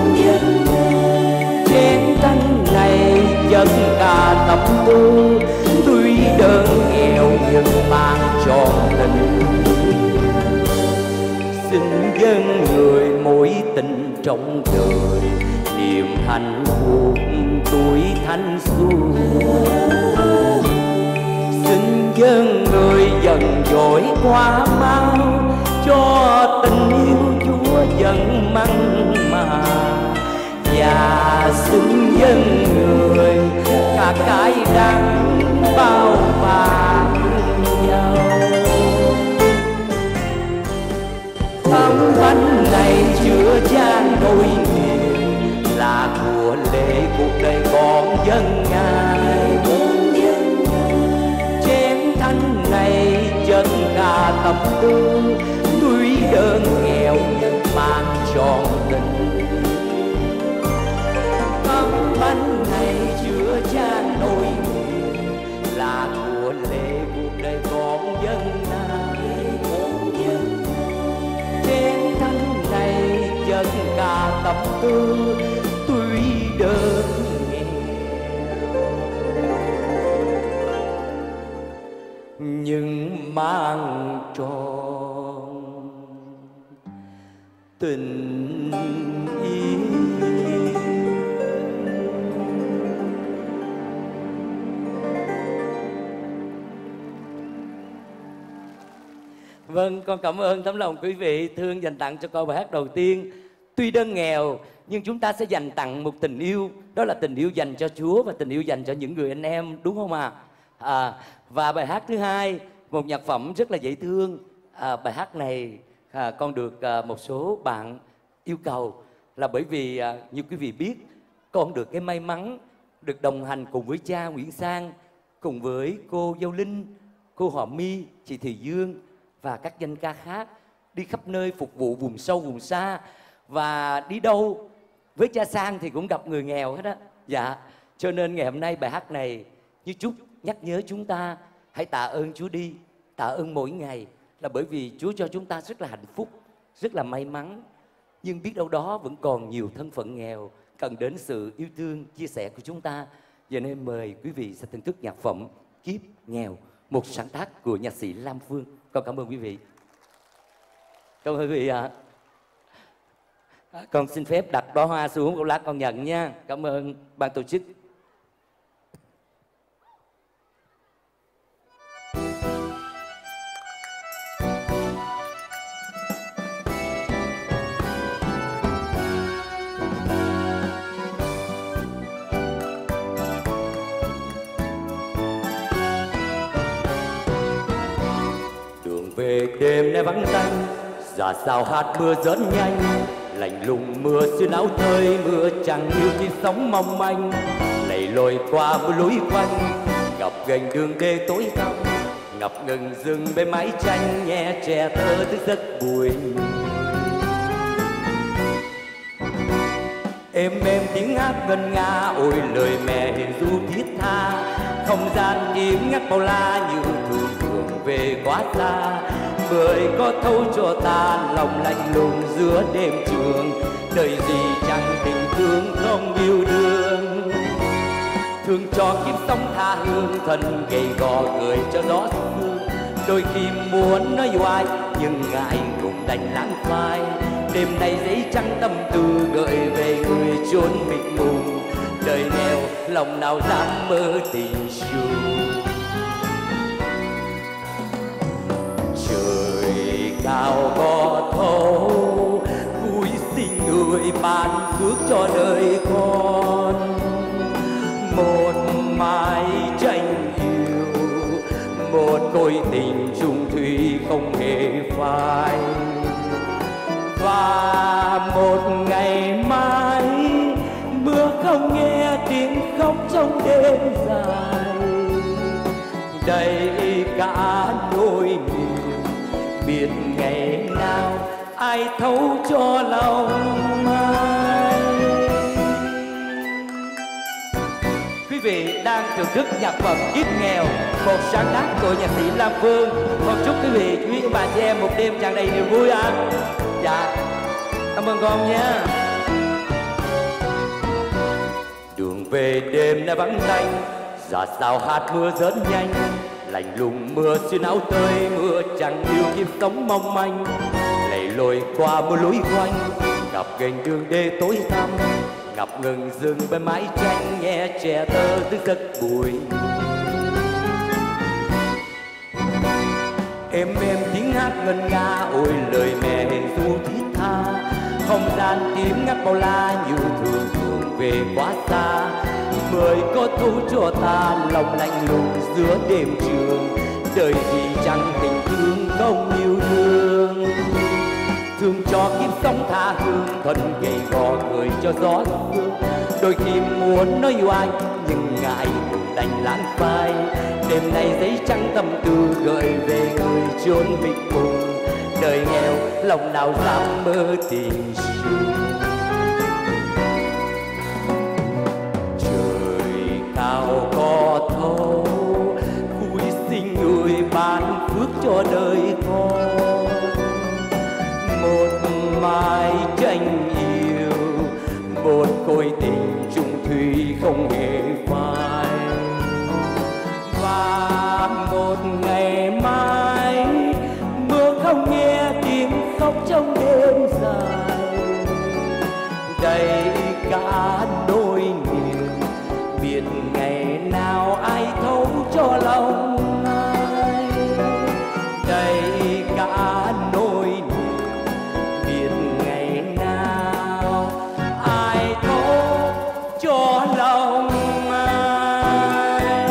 Chén canh này dân cả tâm tư, tuy đơn nghèo nhưng mang trọn tình. Xin dâng người mối tình trong đời, niềm hạnh phúc tuổi thanh xuân. Xin dâng người dần dỗi qua mau, cho tình yêu Chúa dần mặn mà. Và xin dâng người cả cái đắng bao bạc nhau. Tấm bánh này chứa chan nỗi niềm là của lễ cuộc đời con dân ngài. Chén thánh này chân cả tâm tư, tuy đơn nghèo nhưng mang trọn tình. Tấm bánh này chứa chan nỗi niềm là của lễ cuộc đời con dân ngài. Chén thánh này chân cả tâm tư, tuy đơn nhưng mang trọn tình yêu. Vâng, con cảm ơn tấm lòng quý vị thương dành tặng cho con bài hát đầu tiên. Tuy đơn nghèo nhưng chúng ta sẽ dành tặng một tình yêu, đó là tình yêu dành cho Chúa và tình yêu dành cho những người anh em, đúng không ạ? À? À, và bài hát thứ hai, một nhạc phẩm rất là dễ thương. À, bài hát này à, con được à, một số bạn yêu cầu là bởi vì à, như quý vị biết, con được cái may mắn được đồng hành cùng với cha Nguyễn Sang, cùng với cô Dâu Linh, cô Họ My, chị Thùy Dương và các danh ca khác đi khắp nơi phục vụ vùng sâu vùng xa. Và đi đâu với cha Sang thì cũng gặp người nghèo hết á. Dạ, cho nên ngày hôm nay bài hát này như chúc nhắc nhớ chúng ta hãy tạ ơn Chúa đi, tạ ơn mỗi ngày, là bởi vì Chúa cho chúng ta rất là hạnh phúc, rất là may mắn. Nhưng biết đâu đó vẫn còn nhiều thân phận nghèo cần đến sự yêu thương, chia sẻ của chúng ta. Giờ nên mời quý vị sẽ thưởng thức nhạc phẩm Kiếp Nghèo, một sáng tác của nhạc sĩ Lam Phương. Con cảm ơn quý vị. Cảm ơn quý vị ạ. À. Con xin phép đặt bó hoa xuống, câu lát con nhận nha. Cảm ơn ban tổ chức. Về đêm nay vắng tanh, giả sao hạt mưa rớt nhanh, lạnh lùng mưa xuyên áo tơi, mưa chẳng yêu chỉ sóng mong manh, lầy lội qua với lối quanh, gặp gành đường đê tối tăm, ngập ngừng rừng bên mái tranh, nghe trẻ thơ thức giấc buồn. Êm êm tiếng hát ngân nga, ôi lời mẹ hiền ru thiết tha, không gian im ngắt bao la như thường. đường về quá xa. Người có thấu cho ta lòng lạnh lùng giữa đêm trường, đời gì chẳng tình thương không yêu đương. Thương cho kiếp sống tha hương, thân gầy gò gửi cho gió sương. Đôi khi muốn nói hoài nhưng ngại ngùng đành lãng phai. Đêm nay giấy trắng tâm tư gợi về người chốn mịt mùng. Đời nghèo lòng nào dám mơ tình chung. Trời cao có thấu, vui xin người ban phước cho đời con. Một mái tranh yêu, một đôi tình chung thủy không hề phai. Và một ngày mai mưa không nghe tiếng khóc trong đêm dài. Đầy cả nỗi niềm, biết ngày nào ai thấu cho lòng ai. Quý vị đang thưởng thức nhạc phẩm Kiếp Nghèo, một sáng tác của nhạc sĩ Lam Phương. Con chúc quý vị, quý ông bà chị em một đêm tràn đầy niềm vui ạ. À? Dạ, cảm ơn con nhé. Đường về đêm đã vắng tanh, giả sao hạt mưa rớt nhanh. Lạnh lùng mưa xuyên áo tơi, mưa chẳng yêu kiếp sống mong manh. Lầy lội qua một lối quanh, gặp gành đường đê tối tăm. Ngập ngừng dừng bên mái tranh, nghe trẻ thơ thức giấc bụi. Êm êm tiếng hát ngân nga, ôi lời mẹ ru thiết tha. Không gian tím ngắt bao la, như thường thường về quá xa. Người có thấu cho ta lòng lạnh lùng giữa đêm trường, đời gì chẳng tình thương không yêu đương. Thương cho kiếp sống tha hương, thân gầy gò người cho gió sương. Đôi khi muốn nói oai nhưng ngại cùng đành lãng phai. Đêm nay giấy trắng tâm tư gợi về người chốn mịt mùng. Đời nghèo lòng nào dám mơ tình chung. Trời cao có thấu, vui xin người ban phước cho đời con. Một mái tranh yêu, một khối tình chung thủy không hề phai. Và một ngày mai mưa không nghe tiếng khóc trong đêm dài. Đầy cả nỗi niềm, biết ngày nào ai thấu cho lòng ai. Đầy cả nỗi niềm, biết ngày nào ai thấu cho lòng ai.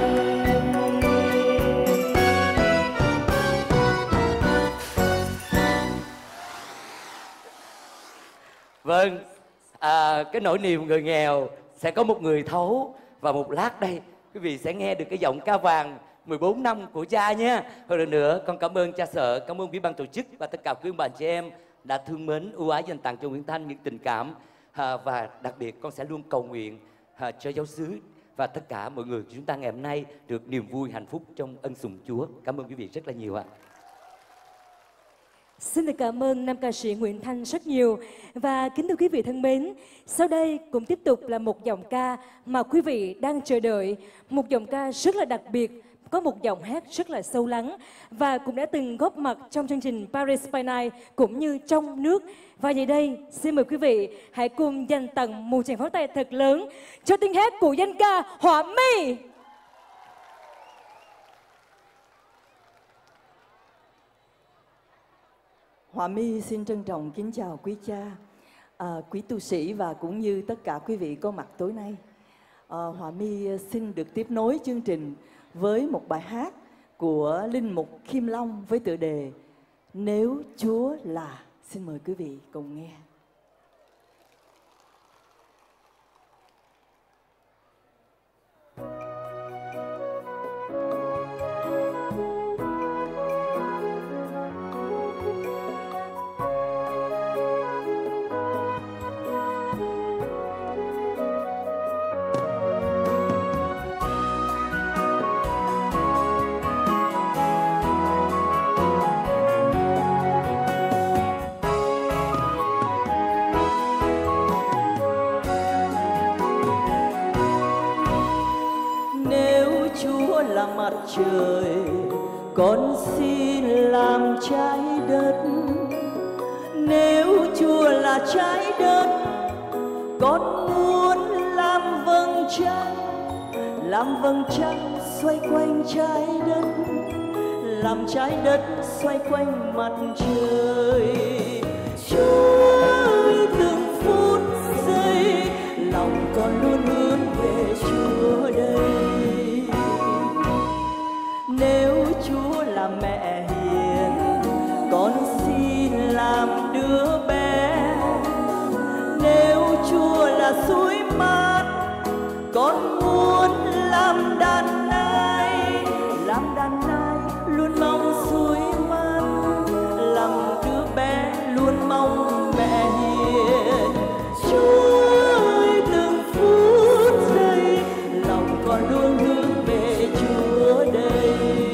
Vâng, à, cái nỗi niềm người nghèo sẽ có một người thấu. Và một lát đây quý vị sẽ nghe được cái giọng ca vàng mười bốn năm của cha nhé. Hơn lần nữa con cảm ơn cha Sở, cảm ơn quý ban tổ chức và tất cả quý ông bà chị em đã thương mến ưu ái dành tặng cho Nguyễn Thanh những tình cảm. À, và đặc biệt con sẽ luôn cầu nguyện à, cho giáo xứ và tất cả mọi người của chúng ta ngày hôm nay được niềm vui hạnh phúc trong ân sủng Chúa. Cảm ơn quý vị rất là nhiều ạ. Xin được cảm ơn nam ca sĩ Nguyễn Thanh rất nhiều. Và kính thưa quý vị thân mến, sau đây cũng tiếp tục là một giọng ca mà quý vị đang chờ đợi. Một giọng ca rất là đặc biệt, có một giọng hát rất là sâu lắng và cũng đã từng góp mặt trong chương trình Paris by Night cũng như trong nước. Và giờ đây, xin mời quý vị hãy cùng dành tặng một tràng pháo tay thật lớn cho tiếng hát của danh ca Họa Mi. Họa Mi xin trân trọng kính chào quý cha, à, quý tu sĩ và cũng như tất cả quý vị có mặt tối nay. À, Họa Mi xin được tiếp nối chương trình với một bài hát của Linh Mục Kim Long với tựa đề Nếu Chúa Là. Xin mời quý vị cùng nghe. Chúa là mặt trời, con xin làm trái đất. Nếu Chúa là trái đất, con muốn làm vầng trăng, làm vầng trăng xoay quanh trái đất, làm trái đất xoay quanh mặt trời. Chúa ơi, từng phút giây lòng con luôn hướng về Chúa đây. Nếu Chúa là mẹ hiền, con xin làm đứa bé. Nếu Chúa là suối mát, con muốn làm đàn nai, làm đàn nai luôn mong suối mát, làm đứa bé luôn mong mẹ hiền. Chúa ơi, từng phút giây lòng con luôn hướng về Chúa đây.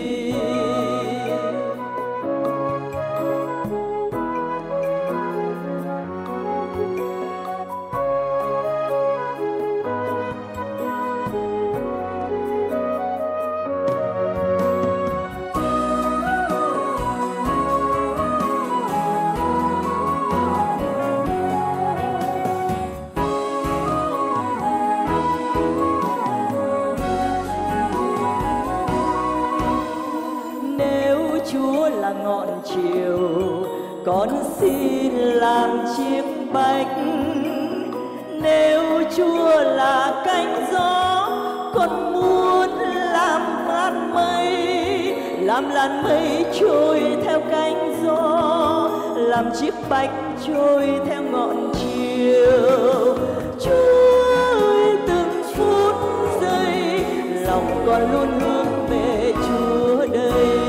Ngọn chiều con xin làm chiếc bách. Nếu Chúa là cánh gió, con muốn làm làn mây, làm làn mây trôi theo cánh gió, làm chiếc bách trôi theo ngọn chiều. Chúa ơi, từng phút giây lòng con luôn hướng về Chúa đây.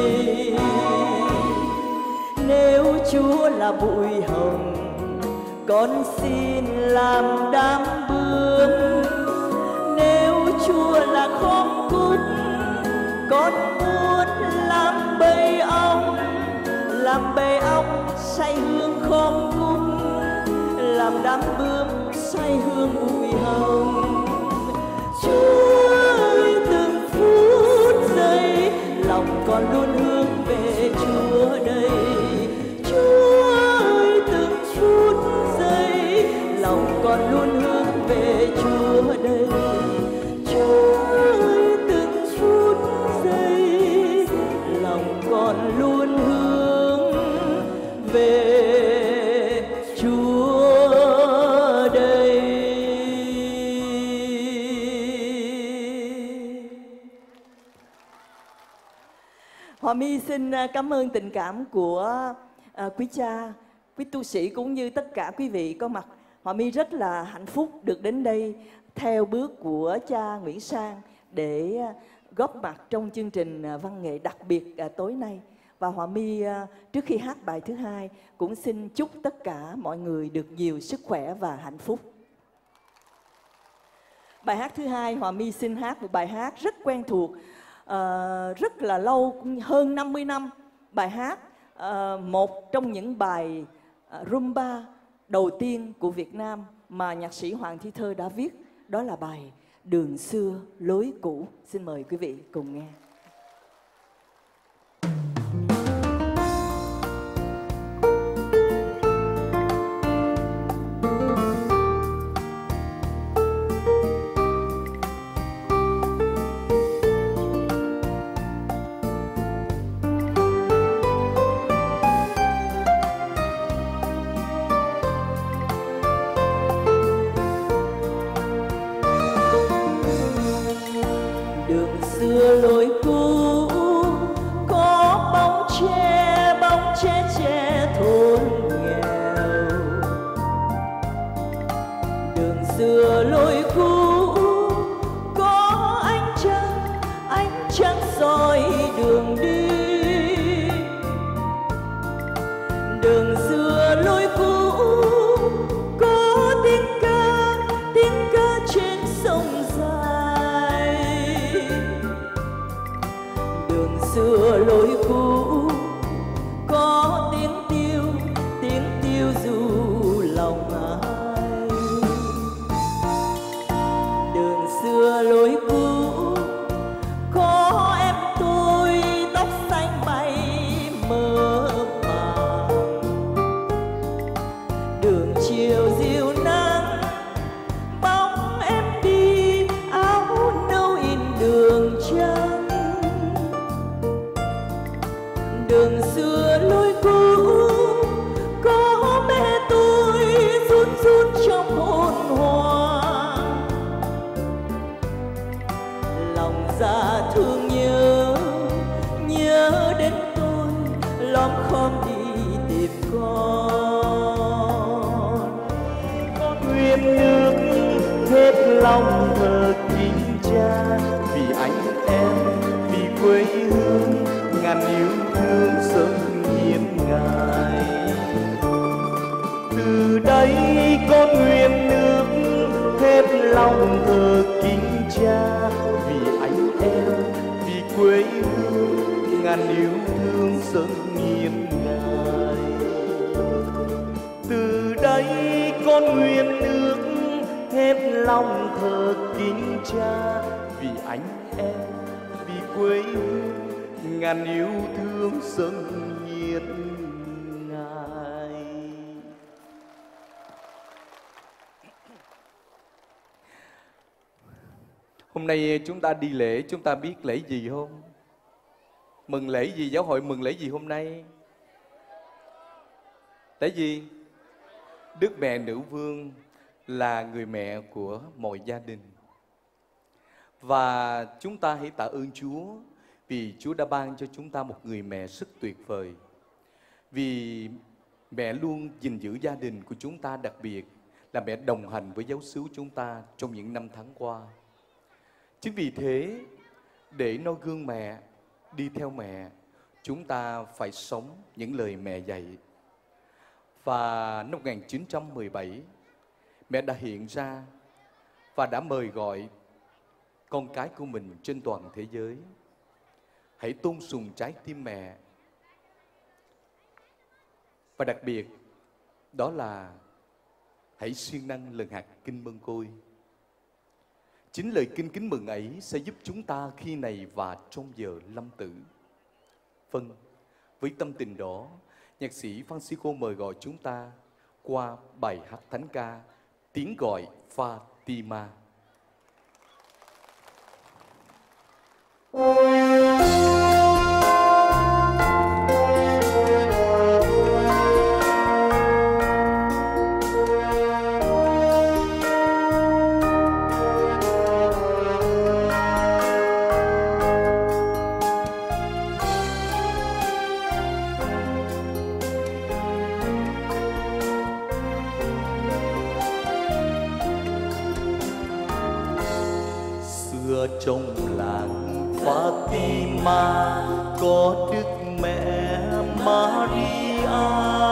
Nếu Chúa là bụi hồng, con xin làm đám bướm. Nếu Chúa là khóm cúc, con muốn làm bầy ong, làm bầy ong say hương khóm cúc, làm đám bướm say hương bụi hồng. Chúa ơi, từng phút giây lòng con luôn hướng về Chúa đây. Chúa ơi, từng phút giây lòng con luôn hướng về Chúa đây. Chúa ơi, từng phút giây lòng con luôn hướng về Chúa đây. Hòa My xin cảm ơn tình cảm của À, quý cha, quý tu sĩ cũng như tất cả quý vị có mặt. Hòa My rất là hạnh phúc được đến đây theo bước của cha Nguyễn Sang để góp mặt trong chương trình văn nghệ đặc biệt tối nay. Và Hòa My trước khi hát bài thứ hai cũng xin chúc tất cả mọi người được nhiều sức khỏe và hạnh phúc. Bài hát thứ hai, Hòa My xin hát một bài hát rất quen thuộc, uh, rất là lâu, hơn năm mươi năm. Bài hát Uh, một trong những bài uh, rumba đầu tiên của Việt Nam mà nhạc sĩ Hoàng Thi Thơ đã viết, đó là bài Đường Xưa Lối Cũ. Xin mời quý vị cùng nghe. xưa lối cũ có hôm đi tìm con. Con nguyện nước hết lòng thờ kính cha, vì anh em, vì quê hương ngàn yêu thương dâng hiến ngài. Từ đây con nguyện nước hết lòng thờ kính cha, vì anh em, vì quê hương ngàn yêu thương dâng hiến ngài. Từ đây con nguyện nước hết lòng thờ kính cha, vì anh em, vì quê hương ngàn yêu thương dâng hiến ngài. Hôm nay chúng ta đi lễ, chúng ta biết lễ gì không? Mừng lễ gì? Giáo hội mừng lễ gì hôm nay? Lễ gì? Đức Mẹ Nữ Vương là người mẹ của mọi gia đình. Và chúng ta hãy tạ ơn Chúa vì Chúa đã ban cho chúng ta một người mẹ rất tuyệt vời. Vì mẹ luôn gìn giữ gia đình của chúng ta, đặc biệt là mẹ đồng hành với giáo xứ chúng ta trong những năm tháng qua. Chính vì thế, để noi gương mẹ, đi theo mẹ, chúng ta phải sống những lời mẹ dạy. Và năm một nghìn chín trăm mười bảy, mẹ đã hiện ra và đã mời gọi con cái của mình trên toàn thế giới. Hãy tôn sùng trái tim mẹ. Và đặc biệt, đó là hãy siêng năng lần hạt kinh mân côi. Chính lời kinh kính mừng ấy sẽ giúp chúng ta khi này và trong giờ lâm tử. Vâng, với tâm tình đó, nhạc sĩ Francisco mời gọi chúng ta qua bài hát thánh ca Tiếng gọi Fatima. Trong làng Fatima có Đức Mẹ Maria.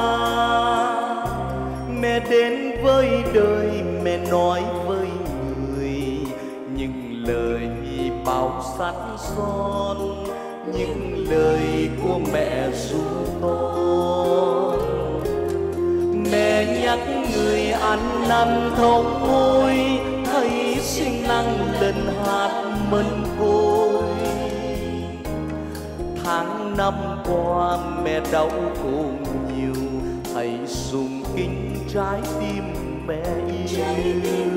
Mẹ đến với đời, mẹ nói với người những lời bao sắt son, những lời của mẹ ru con. Mẹ nhắc người ăn năn thống hối, hãy siêng năng lần hát mân côi. Tháng năm qua mẹ đau khổ nhiều, hãy dùng kính trái tim mẹ yêu.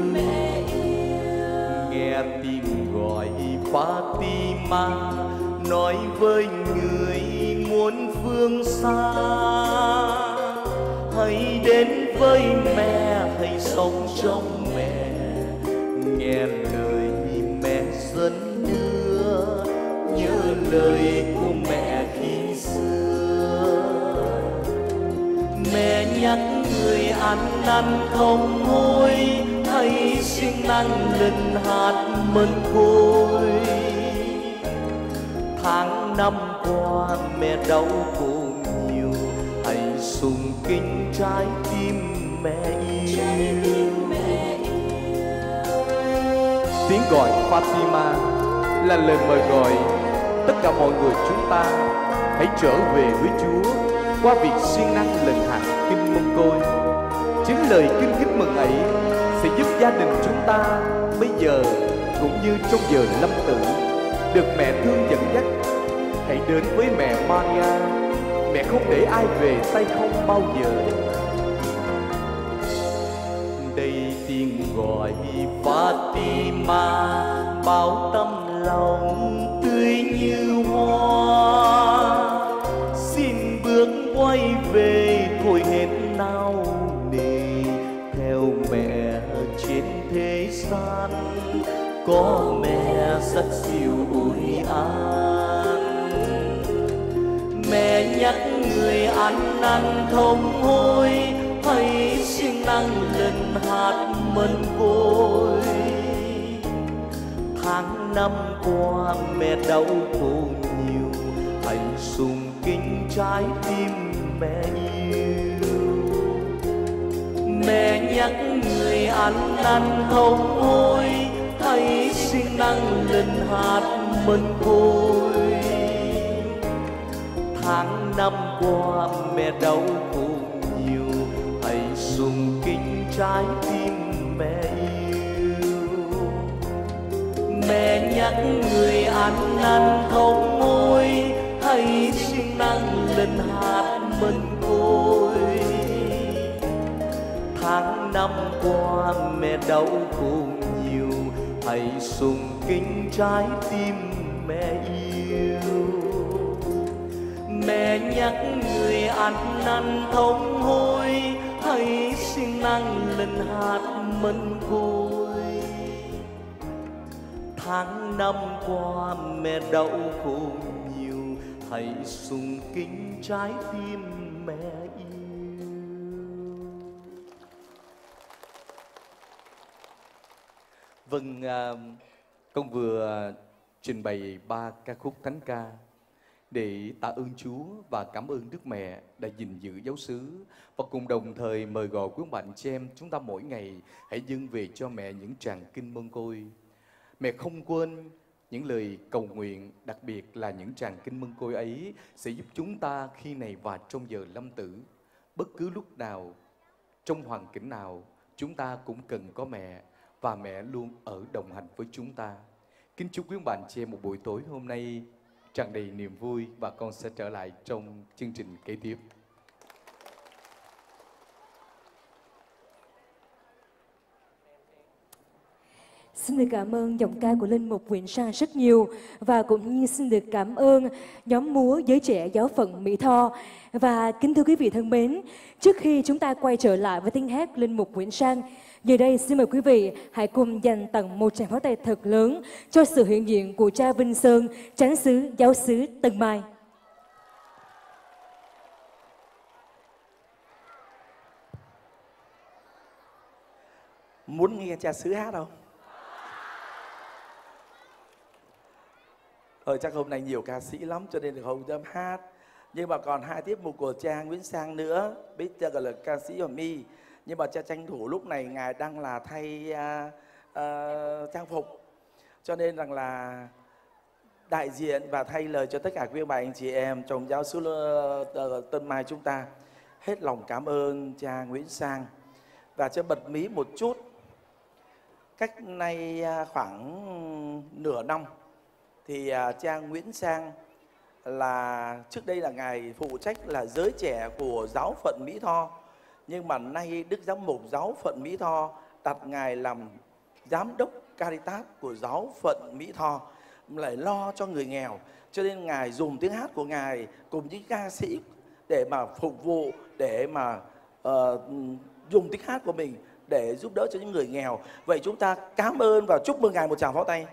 Nghe tiếng gọi Fatima nói với người muôn phương xa, hãy đến với mẹ, hãy sống trong mẹ, nghe lời mẹ dẫn đưa, nhớ lời của mẹ khi xưa. Mẹ nhắc người ăn năn thống hối, hãy siêng năng lần hát mân côi. Tháng năm qua mẹ đau khổ nhiều, hãy sùng kính trái tim mẹ yêu. Tiếng gọi Fatima là lời mời gọi tất cả mọi người chúng ta hãy trở về với Chúa qua việc siêng năng lần hạt kinh mân côi. Chính lời kinh kính mừng ấy sẽ giúp gia đình chúng ta bây giờ cũng như trong giờ lâm tử được mẹ thương dẫn dắt. Hãy đến với mẹ Maria, mẹ không để ai về tay không bao giờ. Đây tiếng gọi Fatima bao tâm lòng tươi như hoa, xin bước quay về thôi hết nao nề theo mẹ trên thế gian. Có mẹ rất dịu ủi an, mẹ nhắc người ăn năn không hối, hãy siêng năng lên hát mân côi. Tháng năm qua mẹ đau khổ nhiều, hãy sung kính trái tim mẹ yêu. Mẹ nhắc người ăn năn không hối, hãy siêng năng lên hát mân côi. Tháng năm qua mẹ đau khổ nhiều, hãy sung kính trái tim mẹ yêu. Mẹ nhắc người ăn năn không hối, hãy siêng năng lên hát mân côi. Tháng năm qua mẹ đau khổ nhiều, hãy sung kính trái tim mẹ yêu. Mẹ nhắc người ăn năn thống hối, hãy siêng năng lên hát mân côi. Tháng năm qua mẹ đau khổ nhiều, hãy sung kính trái tim mẹ yêu. Vâng, con vừa trình bày ba ca khúc thánh ca để tạ ơn Chúa và cảm ơn Đức Mẹ đã gìn giữ giáo xứ, và cùng đồng thời mời gọi quý bạn chị em chúng ta mỗi ngày hãy dâng về cho mẹ những tràng kinh mân côi. Mẹ không quên những lời cầu nguyện, đặc biệt là những tràng kinh mân côi ấy sẽ giúp chúng ta khi này và trong giờ lâm tử, bất cứ lúc nào, trong hoàn cảnh nào, chúng ta cũng cần có mẹ, và mẹ luôn ở đồng hành với chúng ta. Kính chúc quý bạn chị em một buổi tối hôm nay tràn đầy niềm vui, và con sẽ trở lại trong chương trình kế tiếp. Xin được cảm ơn giọng ca của Linh Mục Nguyễn Sang rất nhiều, và cũng như xin được cảm ơn nhóm múa Giới Trẻ Giáo phận Mỹ Tho. Và kính thưa quý vị thân mến, trước khi chúng ta quay trở lại với tiếng hát Linh Mục Nguyễn Sang, giờ đây xin mời quý vị hãy cùng dành tặng một tràng pháo tay thật lớn cho sự hiện diện của cha Vinh Sơn, Chánh xứ Giáo xứ Tân Mai. Muốn nghe cha xứ hát không? Ờ, chắc hôm nay nhiều ca sĩ lắm cho nên không dám hát. Nhưng mà còn hai tiết mục của cha Nguyễn Sang nữa, biết cha gọi là ca sĩ Hòa My. Nhưng mà cha tranh thủ lúc này ngài đang là thay uh, uh, trang phục, cho nên rằng là đại diện và thay lời cho tất cả quý bà anh chị em trong giáo xứ uh, Tân Mai chúng ta hết lòng cảm ơn cha Nguyễn Sang. Và cho bật mí một chút, cách nay uh, khoảng nửa năm thì uh, cha Nguyễn Sang là trước đây là ngài phụ trách là giới trẻ của giáo phận Mỹ Tho, nhưng mà nay Đức Giám mục giáo phận Mỹ Tho đặt ngài làm giám đốc Caritas của giáo phận Mỹ Tho, lại lo cho người nghèo, cho nên ngài dùng tiếng hát của ngài cùng những ca sĩ để mà phục vụ, để mà uh, dùng tiếng hát của mình để giúp đỡ cho những người nghèo. Vậy chúng ta cảm ơn và chúc mừng ngài một tràng pháo tay.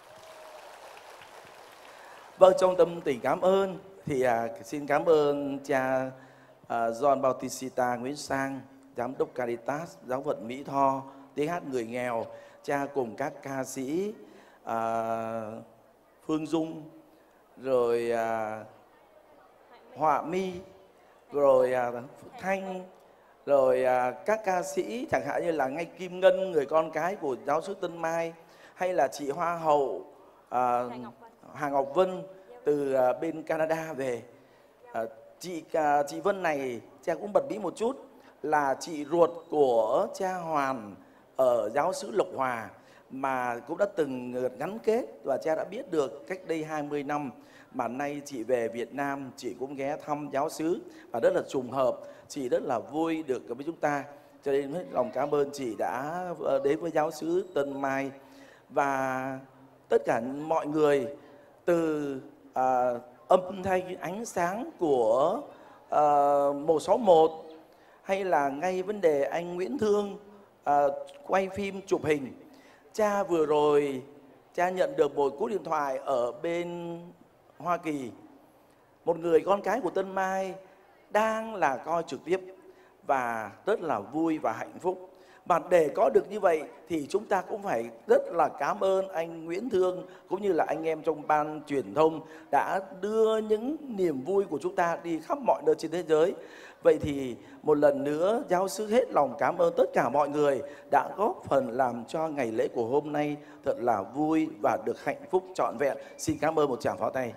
Vâng, trong tâm tình cảm ơn thì à, xin cảm ơn cha à, John Bautista Nguyễn Sang, giám đốc Caritas giáo phận Mỹ Tho, tiếng hát người nghèo, cha cùng các ca sĩ à, Phương Dung, rồi à, Họa My, rồi à, Thanh, rồi à, các ca sĩ chẳng hạn như là ngay Kim Ngân, người con cái của giáo xứ Tân Mai, hay là chị Hoa Hậu, à, Hà Ngọc Vân từ à, bên Canada về. À, chị à, chị Vân này cha cũng bật bí một chút là chị ruột của cha Hoàn ở giáo xứ Lộc Hòa, mà cũng đã từng gắn kết và cha đã biết được cách đây hai mươi năm, mà nay chị về Việt Nam chị cũng ghé thăm giáo xứ và rất là trùng hợp, chị rất là vui được với chúng ta, cho nên hết lòng cảm ơn chị đã đến với giáo xứ Tân Mai. Và tất cả mọi người từ à, âm thanh ánh sáng của à, một sáu một, hay là ngay vấn đề anh Nguyễn Thương à, quay phim chụp hình. Cha vừa rồi cha nhận được một cú điện thoại ở bên Hoa Kỳ, một người con cái của Tân Mai đang là coi trực tiếp và rất là vui và hạnh phúc. Mà để có được như vậy thì chúng ta cũng phải rất là cảm ơn anh Nguyễn Thương cũng như là anh em trong ban truyền thông đã đưa những niềm vui của chúng ta đi khắp mọi nơi trên thế giới. Vậy thì một lần nữa giáo sư hết lòng cảm ơn tất cả mọi người đã góp phần làm cho ngày lễ của hôm nay thật là vui và được hạnh phúc trọn vẹn. Xin cảm ơn, một tràng pháo tay.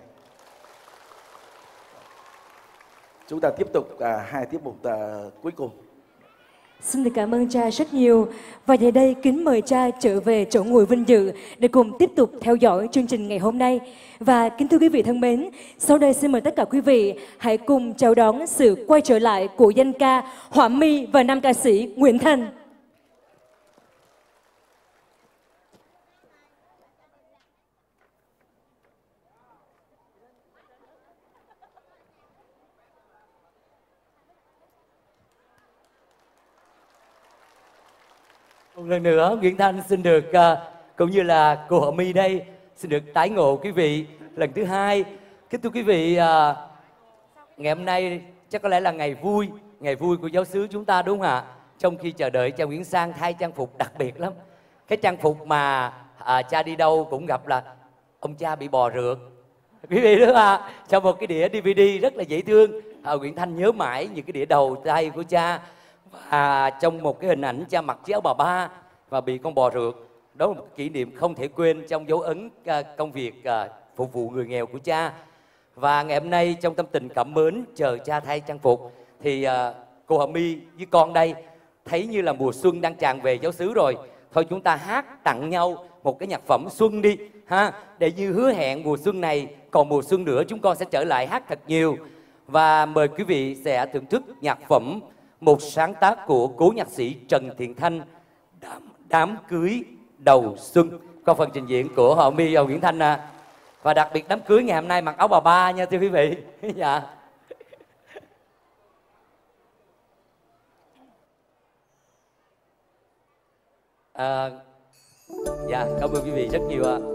Chúng ta tiếp tục à, hai tiết mục à, cuối cùng. Xin được cảm ơn cha rất nhiều. Và giờ đây kính mời cha trở về chỗ ngồi vinh dự để cùng tiếp tục theo dõi chương trình ngày hôm nay. Và kính thưa quý vị thân mến, sau đây xin mời tất cả quý vị hãy cùng chào đón sự quay trở lại của danh ca Họa Mi và nam ca sĩ Nguyễn Thành. Một lần nữa Nguyễn Thanh xin được uh, cũng như là cô Họa Mi đây xin được tái ngộ quý vị lần thứ hai. Kính thưa quý vị, uh, ngày hôm nay chắc có lẽ là ngày vui, ngày vui của giáo xứ chúng ta đúng không ạ? Trong khi chờ đợi cha Nguyễn Sang thay trang phục đặc biệt lắm. Cái trang phục mà uh, cha đi đâu cũng gặp là ông cha bị bò rượt. Quý vị đúng không ạ? Trong một cái đĩa đê vê đê rất là dễ thương, uh, Nguyễn Thanh nhớ mãi những cái đĩa đầu tay của cha. Và trong một cái hình ảnh cha mặc chiếc áo bà ba và bị con bò rượt, đó là một kỷ niệm không thể quên trong dấu ấn công việc phục vụ người nghèo của cha. Và ngày hôm nay trong tâm tình cảm mến chờ cha thay trang phục thì cô Họa Mi với con đây thấy như là mùa xuân đang tràn về giáo xứ rồi. Thôi chúng ta hát tặng nhau một cái nhạc phẩm xuân đi ha, để như hứa hẹn mùa xuân này còn mùa xuân nữa chúng con sẽ trở lại hát thật nhiều. Và mời quý vị sẽ thưởng thức nhạc phẩm một sáng tác của cố nhạc sĩ Trần Thiện Thanh, Đám, đám cưới đầu xuân, qua phần trình diễn của Họa Mi và Nguyễn Thanh à. Và đặc biệt đám cưới ngày hôm nay mặc áo bà ba nha thưa quý vị. Dạ. À, dạ cảm ơn quý vị rất nhiều ạ. À.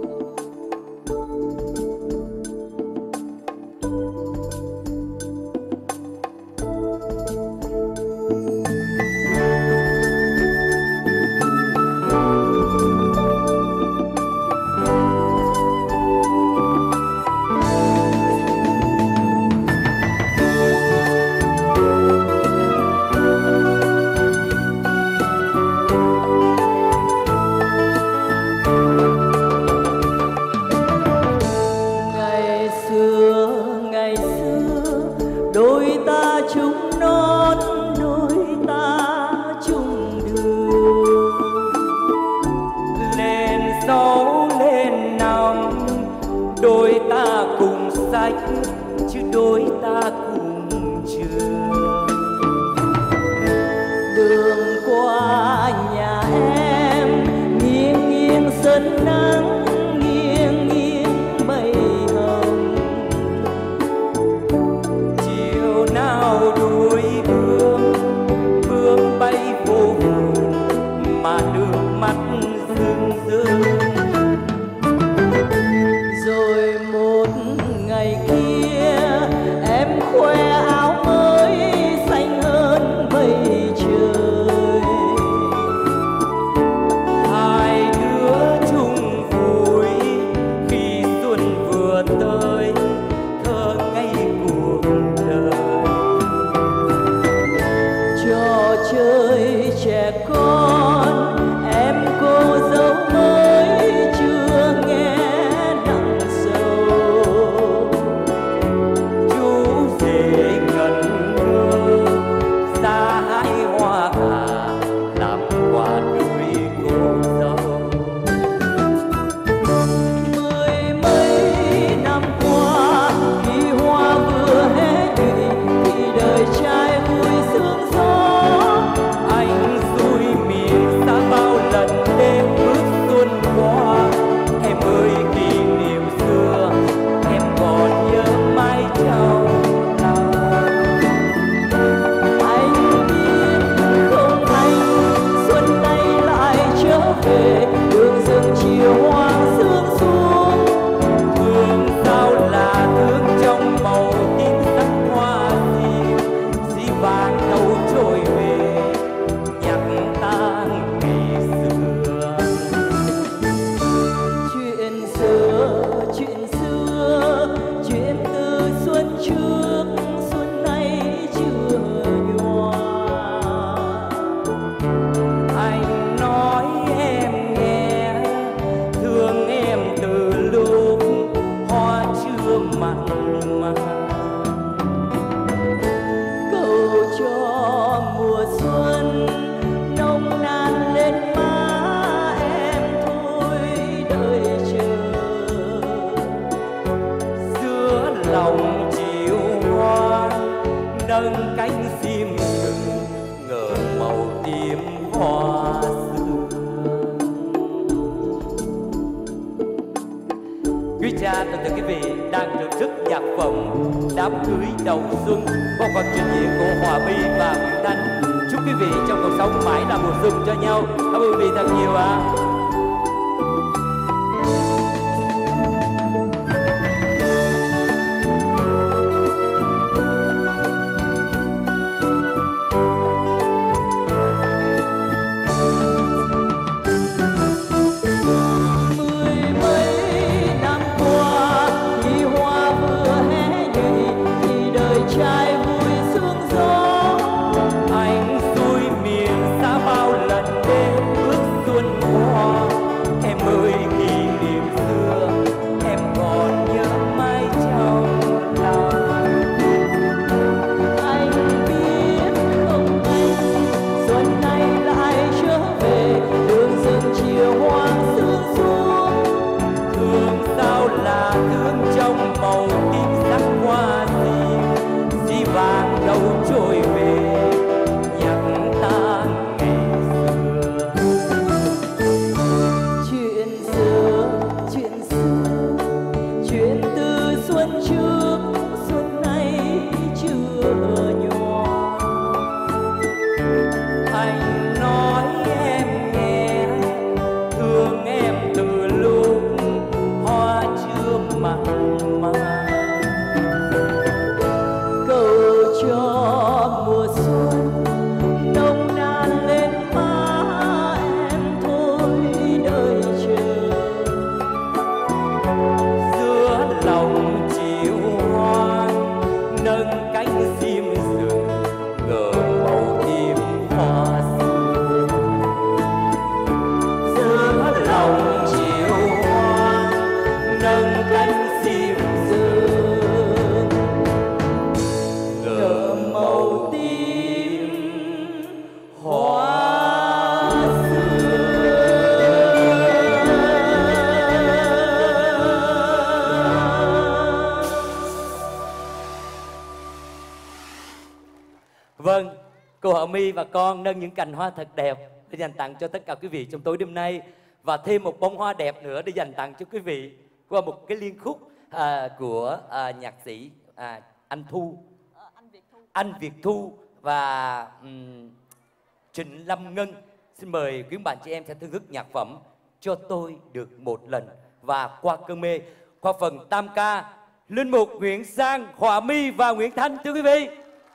mặn mà. Cầu cho mùa xuân nồng nàn lên má em thôi đợi chờ. Giữa lòng chiều hoa nâng cánh sim rừng ngờ màu tím hoa sương. Quý cha, toàn thể quý vị đang thưởng thức nhạc phẩm Đám cưới đầu xuân qua phần trình diễn của Hòa My và Nguyễn Thanh. Chúc quý vị trong cuộc sống mãi là mùa xuân cho nhau. Cảm ơn quý vị thật nhiều ạ. À. Cô Hậu My và con nâng những cành hoa thật đẹp để dành tặng cho tất cả quý vị trong tối đêm nay, và thêm một bông hoa đẹp nữa để dành tặng cho quý vị qua một cái liên khúc à, của à, nhạc sĩ à, anh Thu, anh Việt Thu và um, Trịnh Lâm Ngân. Xin mời quý bạn chị em sẽ thưởng thức nhạc phẩm Cho Tôi Được Một Lần và Qua Cơn Mê qua phần tam ca Linh Mục Nguyễn Sang, Hòa My và Nguyễn Thanh. Thưa quý vị,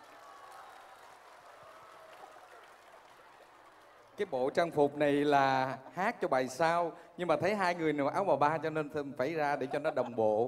cái bộ trang phục này là hát cho bài sau, nhưng mà thấy hai người nào áo bà ba cho nên phải ra để cho nó đồng bộ.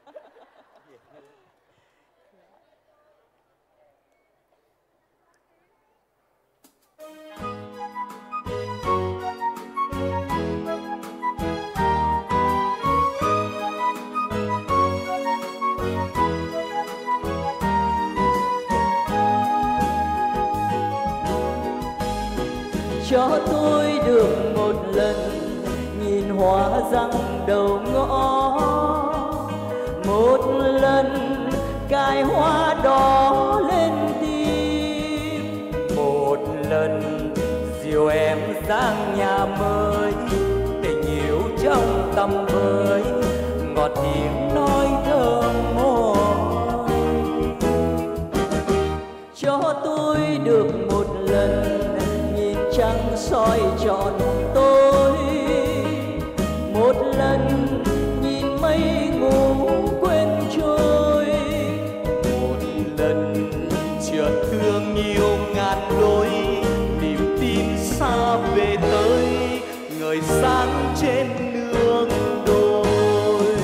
Cho tôi được một lần nhìn hoa răng đầu ngõ, một lần cài hoa đỏ lên tim, một lần dìu em sang nhà mới, tình yêu trong tâm với ngọt tiếng nói thơm môi. Cho tôi được một lần trăng soi trọn tôi, một lần nhìn mây ngủ quên trôi, một lần chợt thương yêu ngàn đôi, niềm tin xa về tới ngời sáng trên nương đồi.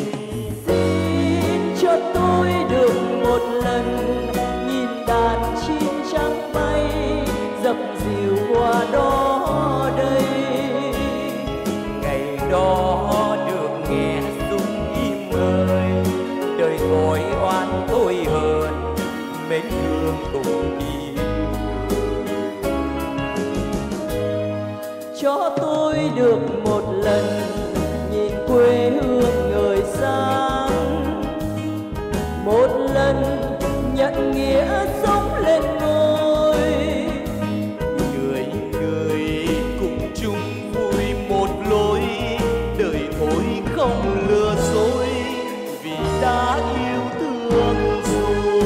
Xin cho tôi được một lần nhìn đàn chim trắng bay dập dìu qua đó đây, ngày đó được nghe súng im ơi, đời đời vội oan tôi hơn mến thương cùng đi. Cho tôi được một lần nhìn quê hương người sang, một lần nhận nghĩa sống lên ngôi. Người người cùng chung vui một lối, đời thôi không lừa dối vì đã yêu thương rồi.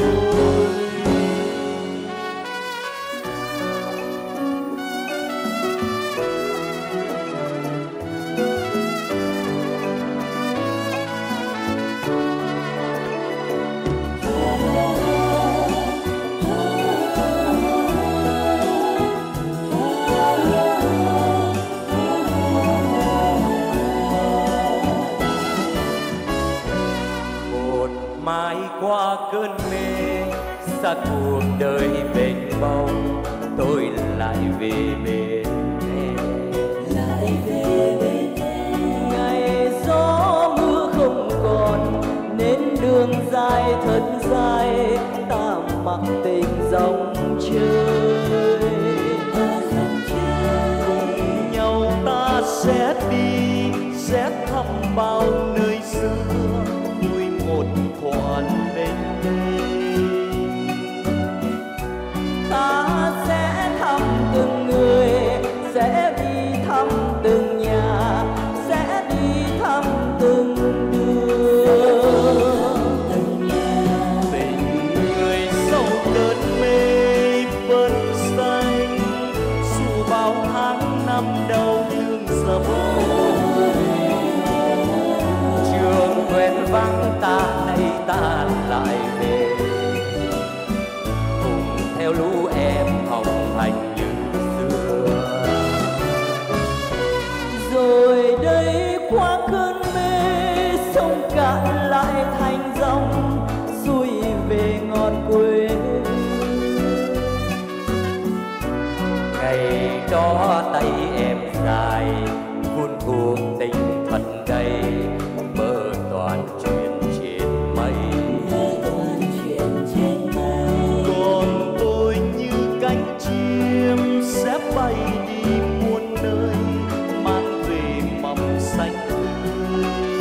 Mãi qua cơn mê xa cuộc đời bền bông, tôi lại về bên em, lại về bên em. Ngày gió mưa không còn nên đường dài thật dài, ta mặc tình dòng chơi. Cùng nhau ta sẽ đi, sẽ thăm bao nơi xưa, vui một khoản bên ta sẽ thăm từng người, sẽ đi thăm từng nhà, sẽ đi thăm từng đường. Tình người sâu cơn mê vẫn xanh, dù bao tháng năm đau thương dập trường quen vắng ta nay ta lại về, cùng theo lũ em hồng hành như xưa. Rồi đây qua cơn mê sông cạn lại thành dòng, xuôi về ngọn quê. Ngày đó tay em dài vun cuộc tình thật đầy, mơ toàn chuyện trên mây. Còn tôi như cánh chim sẽ bay đi muôn nơi, mang về mầm xanh tươi.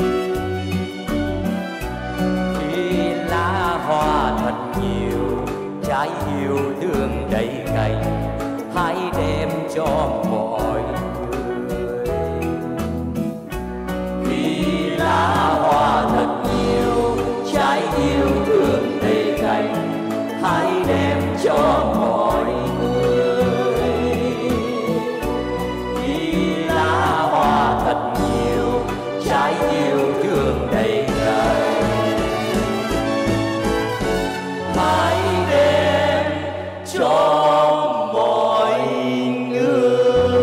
Khi lá hoa thật nhiều, trái yêu thương đầy cành, hãy đem cho mọi người. Khi lá hoa thật nhiều, trái yêu thương đầy cành, hãy đem cho mọi người. Khi lá hoa thật nhiều, trái yêu thương đầy cành, hãy đem cho mọi người.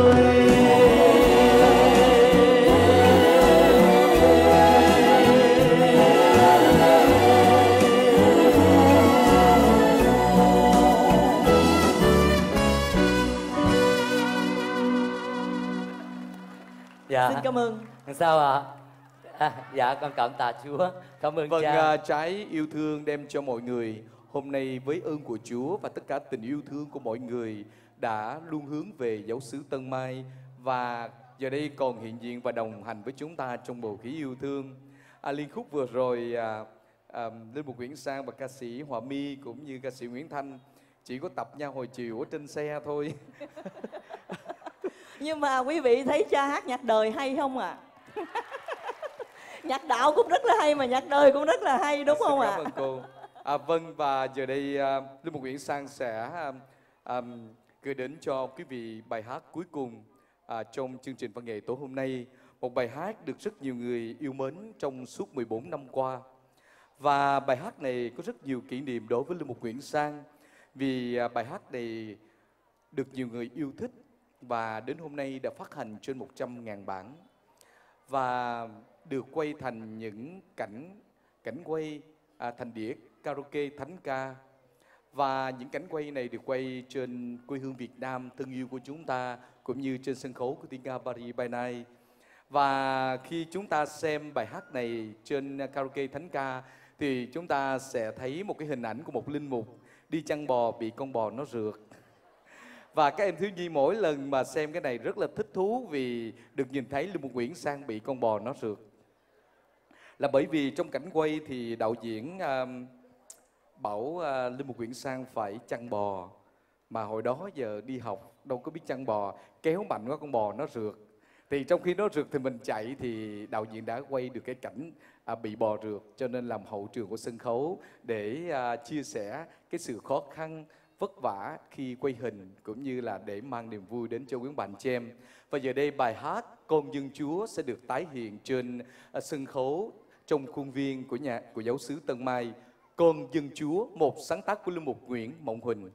Dạ. Xin cảm ơn. Sao ạ? À? À, dạ con cảm tạ Chúa. Cảm ơn Vâng, cha. à, trái yêu thương đem cho mọi người. Hôm nay với ơn của Chúa và tất cả tình yêu thương của mọi người đã luôn hướng về giáo xứ Tân Mai, và giờ đây còn hiện diện và đồng hành với chúng ta trong bầu khí yêu thương. À, liên khúc vừa rồi à, à, Linh Mục Nguyễn Sang và ca sĩ Hòa My cũng như ca sĩ Nguyễn Thanh chỉ có tập nhau hồi chiều ở trên xe thôi. Nhưng mà quý vị thấy cha hát nhạc đời hay không ạ? À? Nhạc đạo cũng rất là hay mà nhạc đời cũng rất là hay, đúng không ạ? Cảm ơn cô. À, vâng, và giờ đây à, Linh Mục Nguyễn Sang sẽ à, à, gửi đến cho quý vị bài hát cuối cùng à, trong chương trình văn nghệ tối hôm nay. Một bài hát được rất nhiều người yêu mến trong suốt mười bốn năm qua. Và bài hát này có rất nhiều kỷ niệm đối với Linh Mục Nguyễn Sang, vì à, bài hát này được nhiều người yêu thích và đến hôm nay đã phát hành trên một trăm ngàn bản và được quay thành những cảnh cảnh quay à, thành đĩa karaoke thánh ca. Và những cảnh quay này được quay trên quê hương Việt Nam thân yêu của chúng ta, cũng như trên sân khấu của tiếng ca Paris by Night. Và khi chúng ta xem bài hát này trên karaoke thánh ca thì chúng ta sẽ thấy một cái hình ảnh của một linh mục đi chăn bò bị con bò nó rượt. Và các em thiếu nhi mỗi lần mà xem cái này rất là thích thú vì được nhìn thấy linh mục Nguyễn Sang bị con bò nó rượt. Là bởi vì trong cảnh quay thì đạo diễn uh, bảo uh, linh mục Nguyễn Sang phải chăn bò, mà hồi đó giờ đi học đâu có biết chăn bò, kéo mạnh quá con bò nó rượt. Thì trong khi nó rượt thì mình chạy, thì đạo diễn đã quay được cái cảnh à, bị bò rượt, cho nên làm hậu trường của sân khấu để à, chia sẻ cái sự khó khăn, vất vả khi quay hình, cũng như là để mang niềm vui đến cho quý bạn chị em. Và giờ đây bài hát Con Dân Chúa sẽ được tái hiện trên à, sân khấu trong khuôn viên của nhà của giáo xứ Tân Mai. Con Dân Chúa, một sáng tác của linh mục Nguyễn Mộng Huỳnh.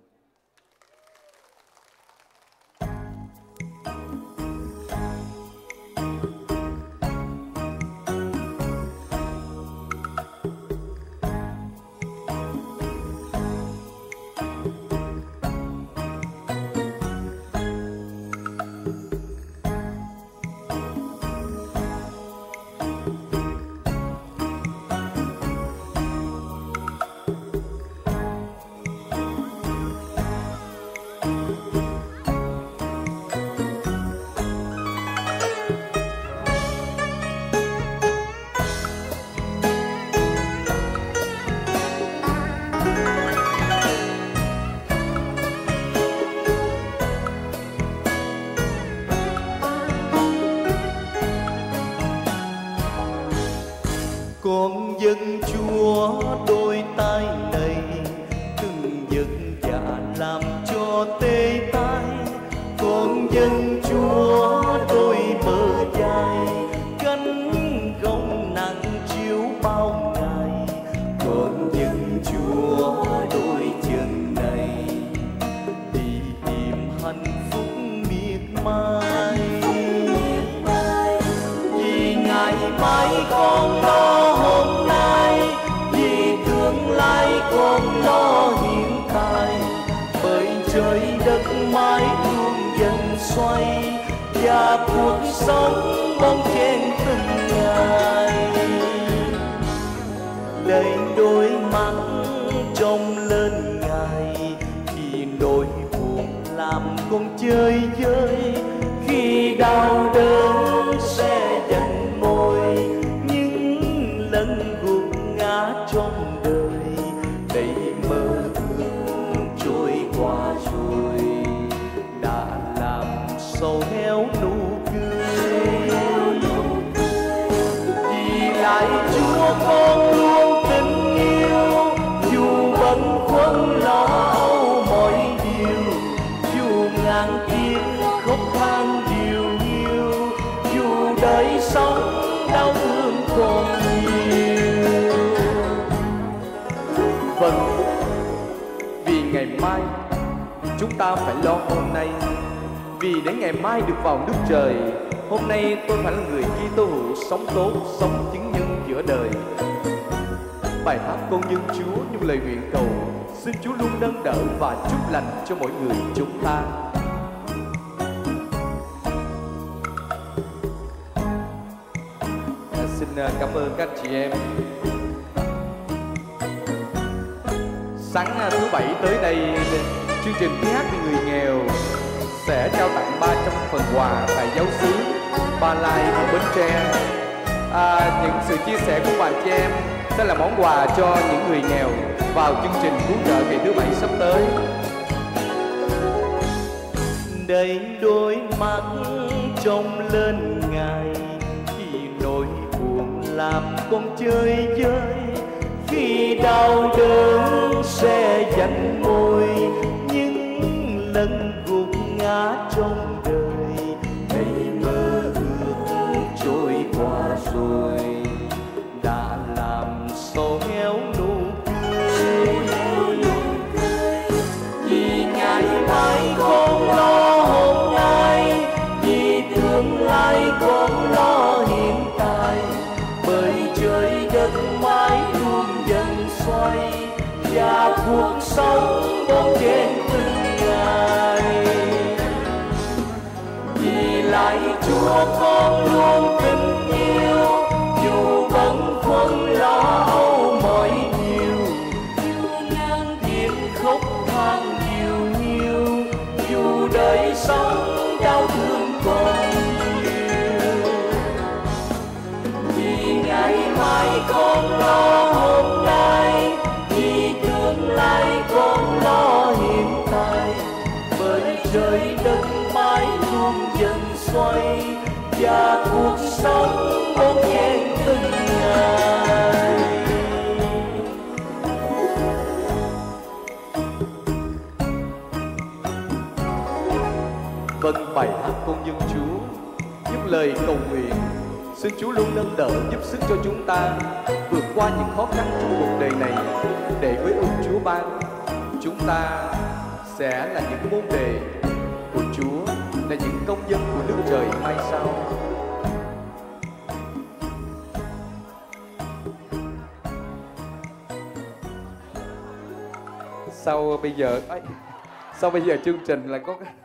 Con dân Chúa đôi tay này từng giật dạ làm cho tê tái. Con dân Chúa đôi bờ dài gánh gông nặng chiếu bao ngày. Con dân Chúa đôi chân này đi tìm hạnh phúc miệt mài. Vì ngày mai con lo hôm nay, vì tương lai con lo hiện tại. Bởi trời đất mãi luôn dần xoay, và cuộc sống bon chen từng ngày. Đầy đôi mắt trông lên Ngài, khi nỗi buồn làm con chơi vơi, khi đau đớn sẽ dành môi những lần gục ngã trong đời. Đầy mơ ước trôi qua rồi đã làm sầu héo nụ cười. Vì lại Chúa con luôn tình yêu, dù bận khuâng lo âu mọi điều, dù ngàn tiếng khóc than điều hiu, dù đời sống đau thương còn nhiều. Vâng, vì ngày mai chúng ta phải lo hôm nay, vì để ngày mai được vào nước trời, hôm nay tôi phải là người Kitô hữu sống tốt, sống chứng nhân giữa đời. Bài hát Con Dân Chúa những lời nguyện cầu, xin Chúa luôn nâng đỡ và chúc lành cho mỗi người chúng ta. À, xin cảm ơn các chị em. Sáng thứ bảy tới đây, chương trình tiếng hát vì người nghèo sẽ trao tặng ba trăm phần quà tại giáo xứ Ba Lai ở Bến Tre. À, những sự chia sẻ của bạn chị em sẽ là món quà cho những người nghèo vào chương trình cứu trợ ngày thứ bảy sắp tới. Đầy đôi mắt trông lên Ngài, khi nỗi buồn làm con chơi vơi, khi đau đớn sẽ dành môi những lần gục ngã trong đời. Đầy mơ ước trôi qua rồi đã làm sầu héo nụ cười. Vì ngày mai con lo hôm nay, vì tương lai con lo hiện tại. Bởi trời đất mãi luôn dần xoay, và cuộc sống bon chen từng ngày. Vì lại Chúa con luôn tình yêu, dù bận khuâng lo âu mọi Vâng, bài hát Con Nhân Chúa giúp lời cầu nguyện. Xin Chúa luôn nâng đỡ giúp sức cho chúng ta vượt qua những khó khăn trong cuộc đời này, để với ơn Chúa ban, chúng ta sẽ là những môn đệ của Chúa, là những công dân của nước trời mai sau. Sau bây giờ ấy, sau bây giờ chương trình là có cái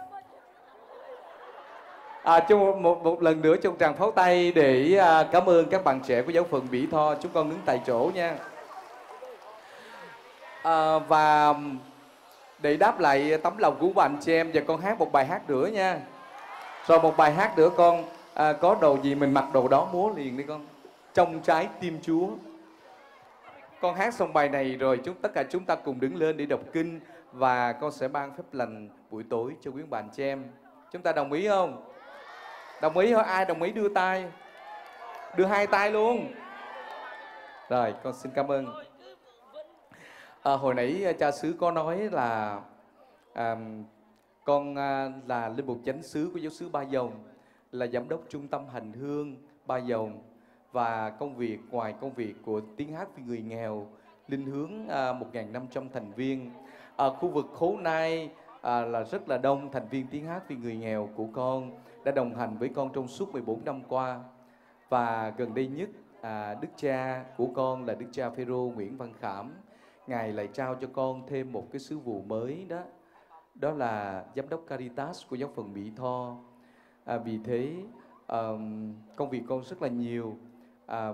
À, cho một, một, một lần nữa trong tràng pháo tay để à, cảm ơn các bạn trẻ của giáo phận Mỹ Tho. Chúng con đứng tại chỗ nha. À, và để đáp lại tấm lòng của bạn chị em, và con hát một bài hát nữa nha. Rồi một bài hát nữa con à, có đồ gì mình mặc đồ đó múa liền đi con. Trong trái tim Chúa. Con hát xong bài này rồi chúng tất cả chúng ta cùng đứng lên để đọc kinh, và con sẽ ban phép lành buổi tối cho quý bạn chị em. Chúng ta đồng ý không? Đồng ý thôi, ai đồng ý đưa tay? Đưa hai tay luôn. Rồi, con xin cảm ơn. À, hồi nãy cha xứ có nói là à, con à, là linh mục chánh xứ của giáo xứ Ba Dòng, là giám đốc trung tâm hành hương Ba Dòng, và công việc ngoài công việc của tiếng hát vì người nghèo linh hướng à, một nghìn năm trăm thành viên. Ở khu vực Khố Nai à, là rất là đông thành viên tiếng hát vì người nghèo của con, đã đồng hành với con trong suốt mười bốn năm qua. Và gần đây nhất à, đức cha của con là đức cha Phêrô Nguyễn Văn Khảm, Ngài lại trao cho con thêm một cái sứ vụ mới đó, đó là giám đốc Caritas của giáo phận Mỹ Tho. À, vì thế à, công việc con rất là nhiều. À,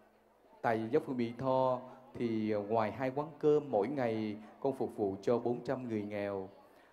tại giáo phận Mỹ Tho thì ngoài hai quán cơm mỗi ngày con phục vụ cho bốn trăm người nghèo,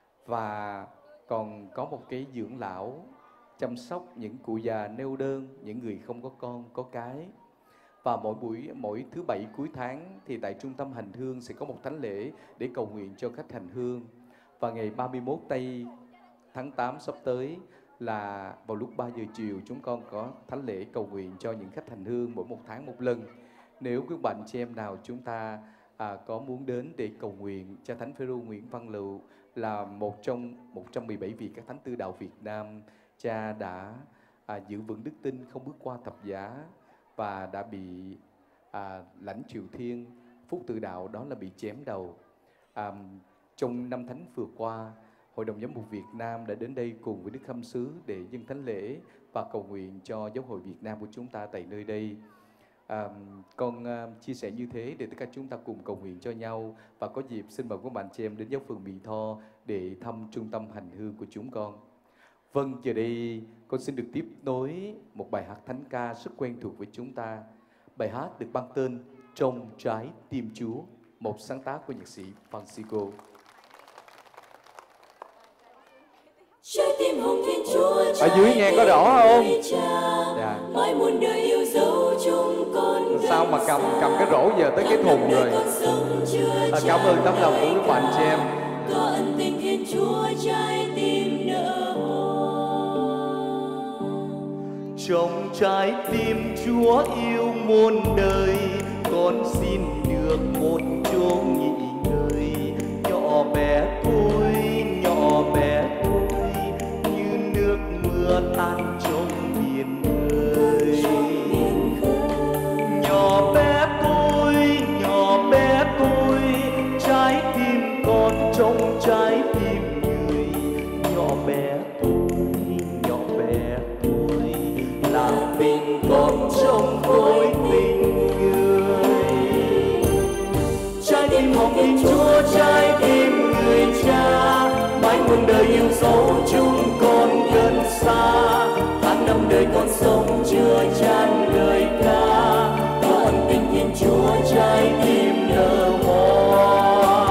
và còn có một cái dưỡng lão chăm sóc những cụ già neo đơn, những người không có con có cái. Và mỗi buổi mỗi thứ bảy cuối tháng thì tại trung tâm hành hương sẽ có một thánh lễ để cầu nguyện cho khách hành hương. Và ngày ba mươi mốt tây tháng tám sắp tới là vào lúc ba giờ chiều chúng con có thánh lễ cầu nguyện cho những khách hành hương mỗi một tháng một lần. Nếu các bạn chị em nào chúng ta à, có muốn đến để cầu nguyện, cha Thánh Phêrô Nguyễn Văn Lựu là một trong một trăm mười bảy vị các thánh tư đạo Việt Nam. Cha đã à, giữ vững đức tin, không bước qua thập giá, và đã bị à, lãnh triều thiên phúc tự đạo, đó là bị chém đầu. À, trong năm thánh vừa qua, Hội đồng Giám mục Việt Nam đã đến đây cùng với Đức Khâm Sứ để dâng thánh lễ và cầu nguyện cho giáo hội Việt Nam của chúng ta tại nơi đây. À, con à, chia sẻ như thế để tất cả chúng ta cùng cầu nguyện cho nhau, và có dịp xin mời các bạn chị em đến giáo phường Mỹ Tho để thăm trung tâm hành hương của chúng con. Vâng, giờ đây con xin được tiếp nối một bài hát thánh ca rất quen thuộc với chúng ta. Bài hát được mang tên Trong Trái Tim Chúa, một sáng tác của nhạc sĩ Francisco. Trái tim hồng Thiên Chúa, ở dưới nghe có rõ không? Dạ. Mãi muôn đời yêu dấu chúng con. Sao mà cầm cầm cái rổ giờ tới cái thùng rồi. À, cảm ơn tấm lòng của các bạn chị em. Có ân tình Thiên Chúa, trái tim nở hoa. Trong trái tim Chúa yêu muôn đời, con xin được một chỗ nghỉ ngơi. Nhỏ bé thôi, nhỏ bé thôi, như nước mưa tan trong biển khơi. Nhỏ bé tôi, nhỏ bé tôi, trái tim con trong trái tim người. Nhỏ bé tôi, nhỏ bé tôi, là tình con trong khối tình người. Trái tim hồng Thiên Chúa, trái tim người cha, mãi muôn đời yêu dấu chúng con gần xa. Tháng năm đời con sống chưa chan lời ca, có ân tình Thiên Chúa, trái tim nở hoa.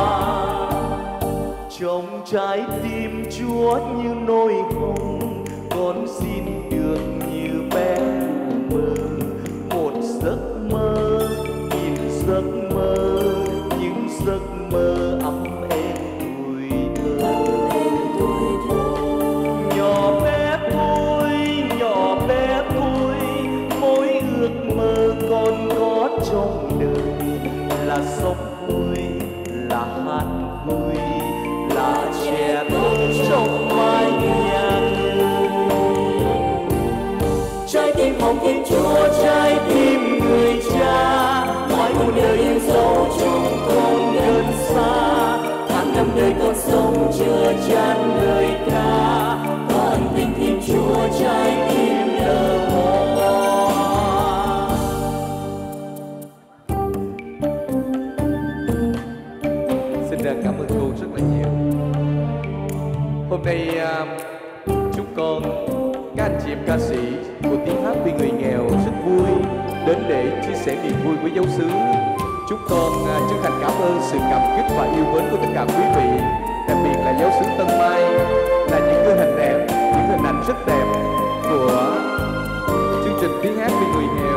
Trong trái tim Chúa như nỗi hồng, con xin được như bé mơ. Một giấc mơ, nghìn giấc mơ, những giấc mơ ấm êm tuổi thơ. Nhỏ bé tôi, nhỏ bé tôi, mỗi ước mơ con có trong đời là sống vui, là hát vui, là trẻ thơ trong mái nhà người. Thiên Chúa trái tim người cha, mãi một đời yêu dấu chúng con gần xa. Tháng năm đời con sống chưa chan lời ca, có ân tình Thiên Chúa trái tim nở hoa. Cảm ơn cô rất là nhiều. Hôm nay chúng con, các anh chị em ca sĩ của Tiếng Hát Vì Người Nghèo rất vui đến để chia sẻ niềm vui với giáo xứ. Chúng con chân thành cảm ơn sự cảm kích và yêu mến của tất cả quý vị, đặc biệt là giáo xứ Tân Mai, là những cái hình đẹp, những hình ảnh rất đẹp của chương trình Tiếng Hát Vì Người Nghèo.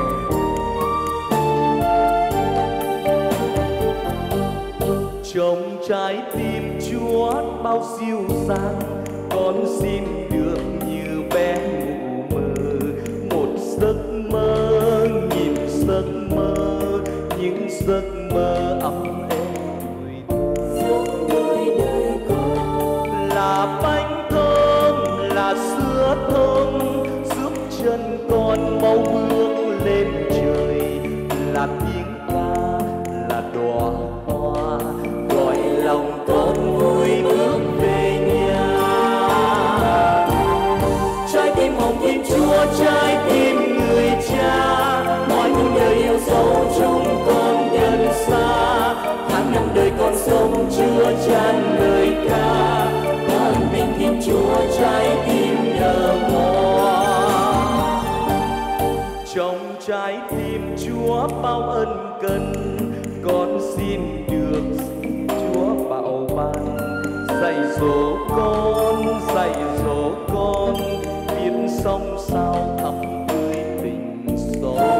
Trong trái tim Chúa bao siêu dàng, con xin được như bé ngủ mơ, một giấc mơ nghìn giấc mơ, những giấc mơ ấm êm người đời con là bánh thơm, là sữa thơm giúp chân con mau bước lên trời, là tiếng ca, là đóa hoa gọi lòng con vui bước về nhà. Trái tim hồng Thiên Chúa, trái tim người cha, mọi muôn đời yêu dấu chúng con gần xa. Tháng năm đời con sống chưa chan lời ca, có ân tình Thiên Chúa trái tim nở hoa. Trong trái tim Chúa bao ân cần, con xin được Chúa bảo ban dạy dỗ con, dạy dỗ con biết sống sao thắm tươi tình sâu,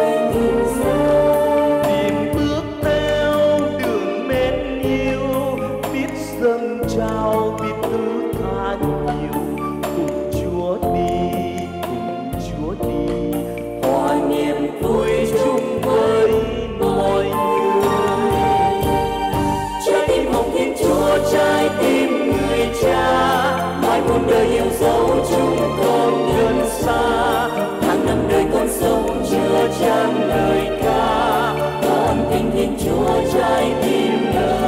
tìm bước theo đường mến yêu, biết dâng trao, biết thứ tha nhiều, cùng Chúa đi, cùng Chúa đi, hòa niềm vui chung với mọi người. Trái tim hồng Thiên Chúa, trái tim người cha, mãi muôn đời yêu dấu chúng con gần xa. Tháng năm đời con sống chưa chan lời ca, có ân tình Thiên Chúa trái tim nở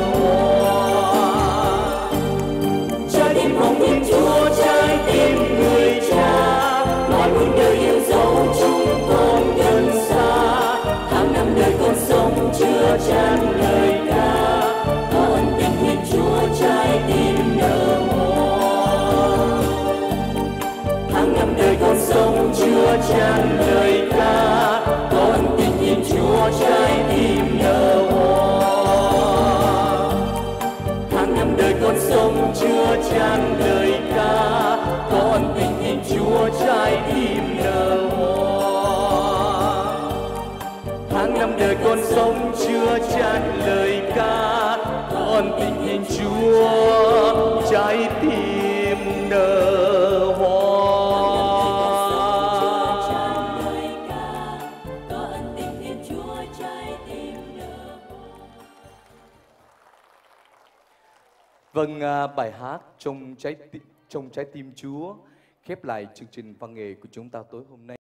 hoa. Trái tim hồng Thiên Chúa, trái tim người cha, mãi muôn đời yêu dấu chúng con gần xa. Tháng năm đời con sống chưa chan lời ca, có ân tình Thiên Chúa trái tim nở hoa. Tháng năm đời con sống chưa chan lời ca, có ân tình Thiên Chúa trái tim nở hoa. Tháng năm đời con sống chưa chan lời ca, có ân tình Thiên Chúa trái tim nở hoa. Tháng năm đời con sống chưa chan lời ca, có ân tình Thiên Chúa trái tim nở hoa. Vâng, bài hát trong trái tim, trong trái tim Chúa khép lại chương trình văn nghệ của chúng ta tối hôm nay.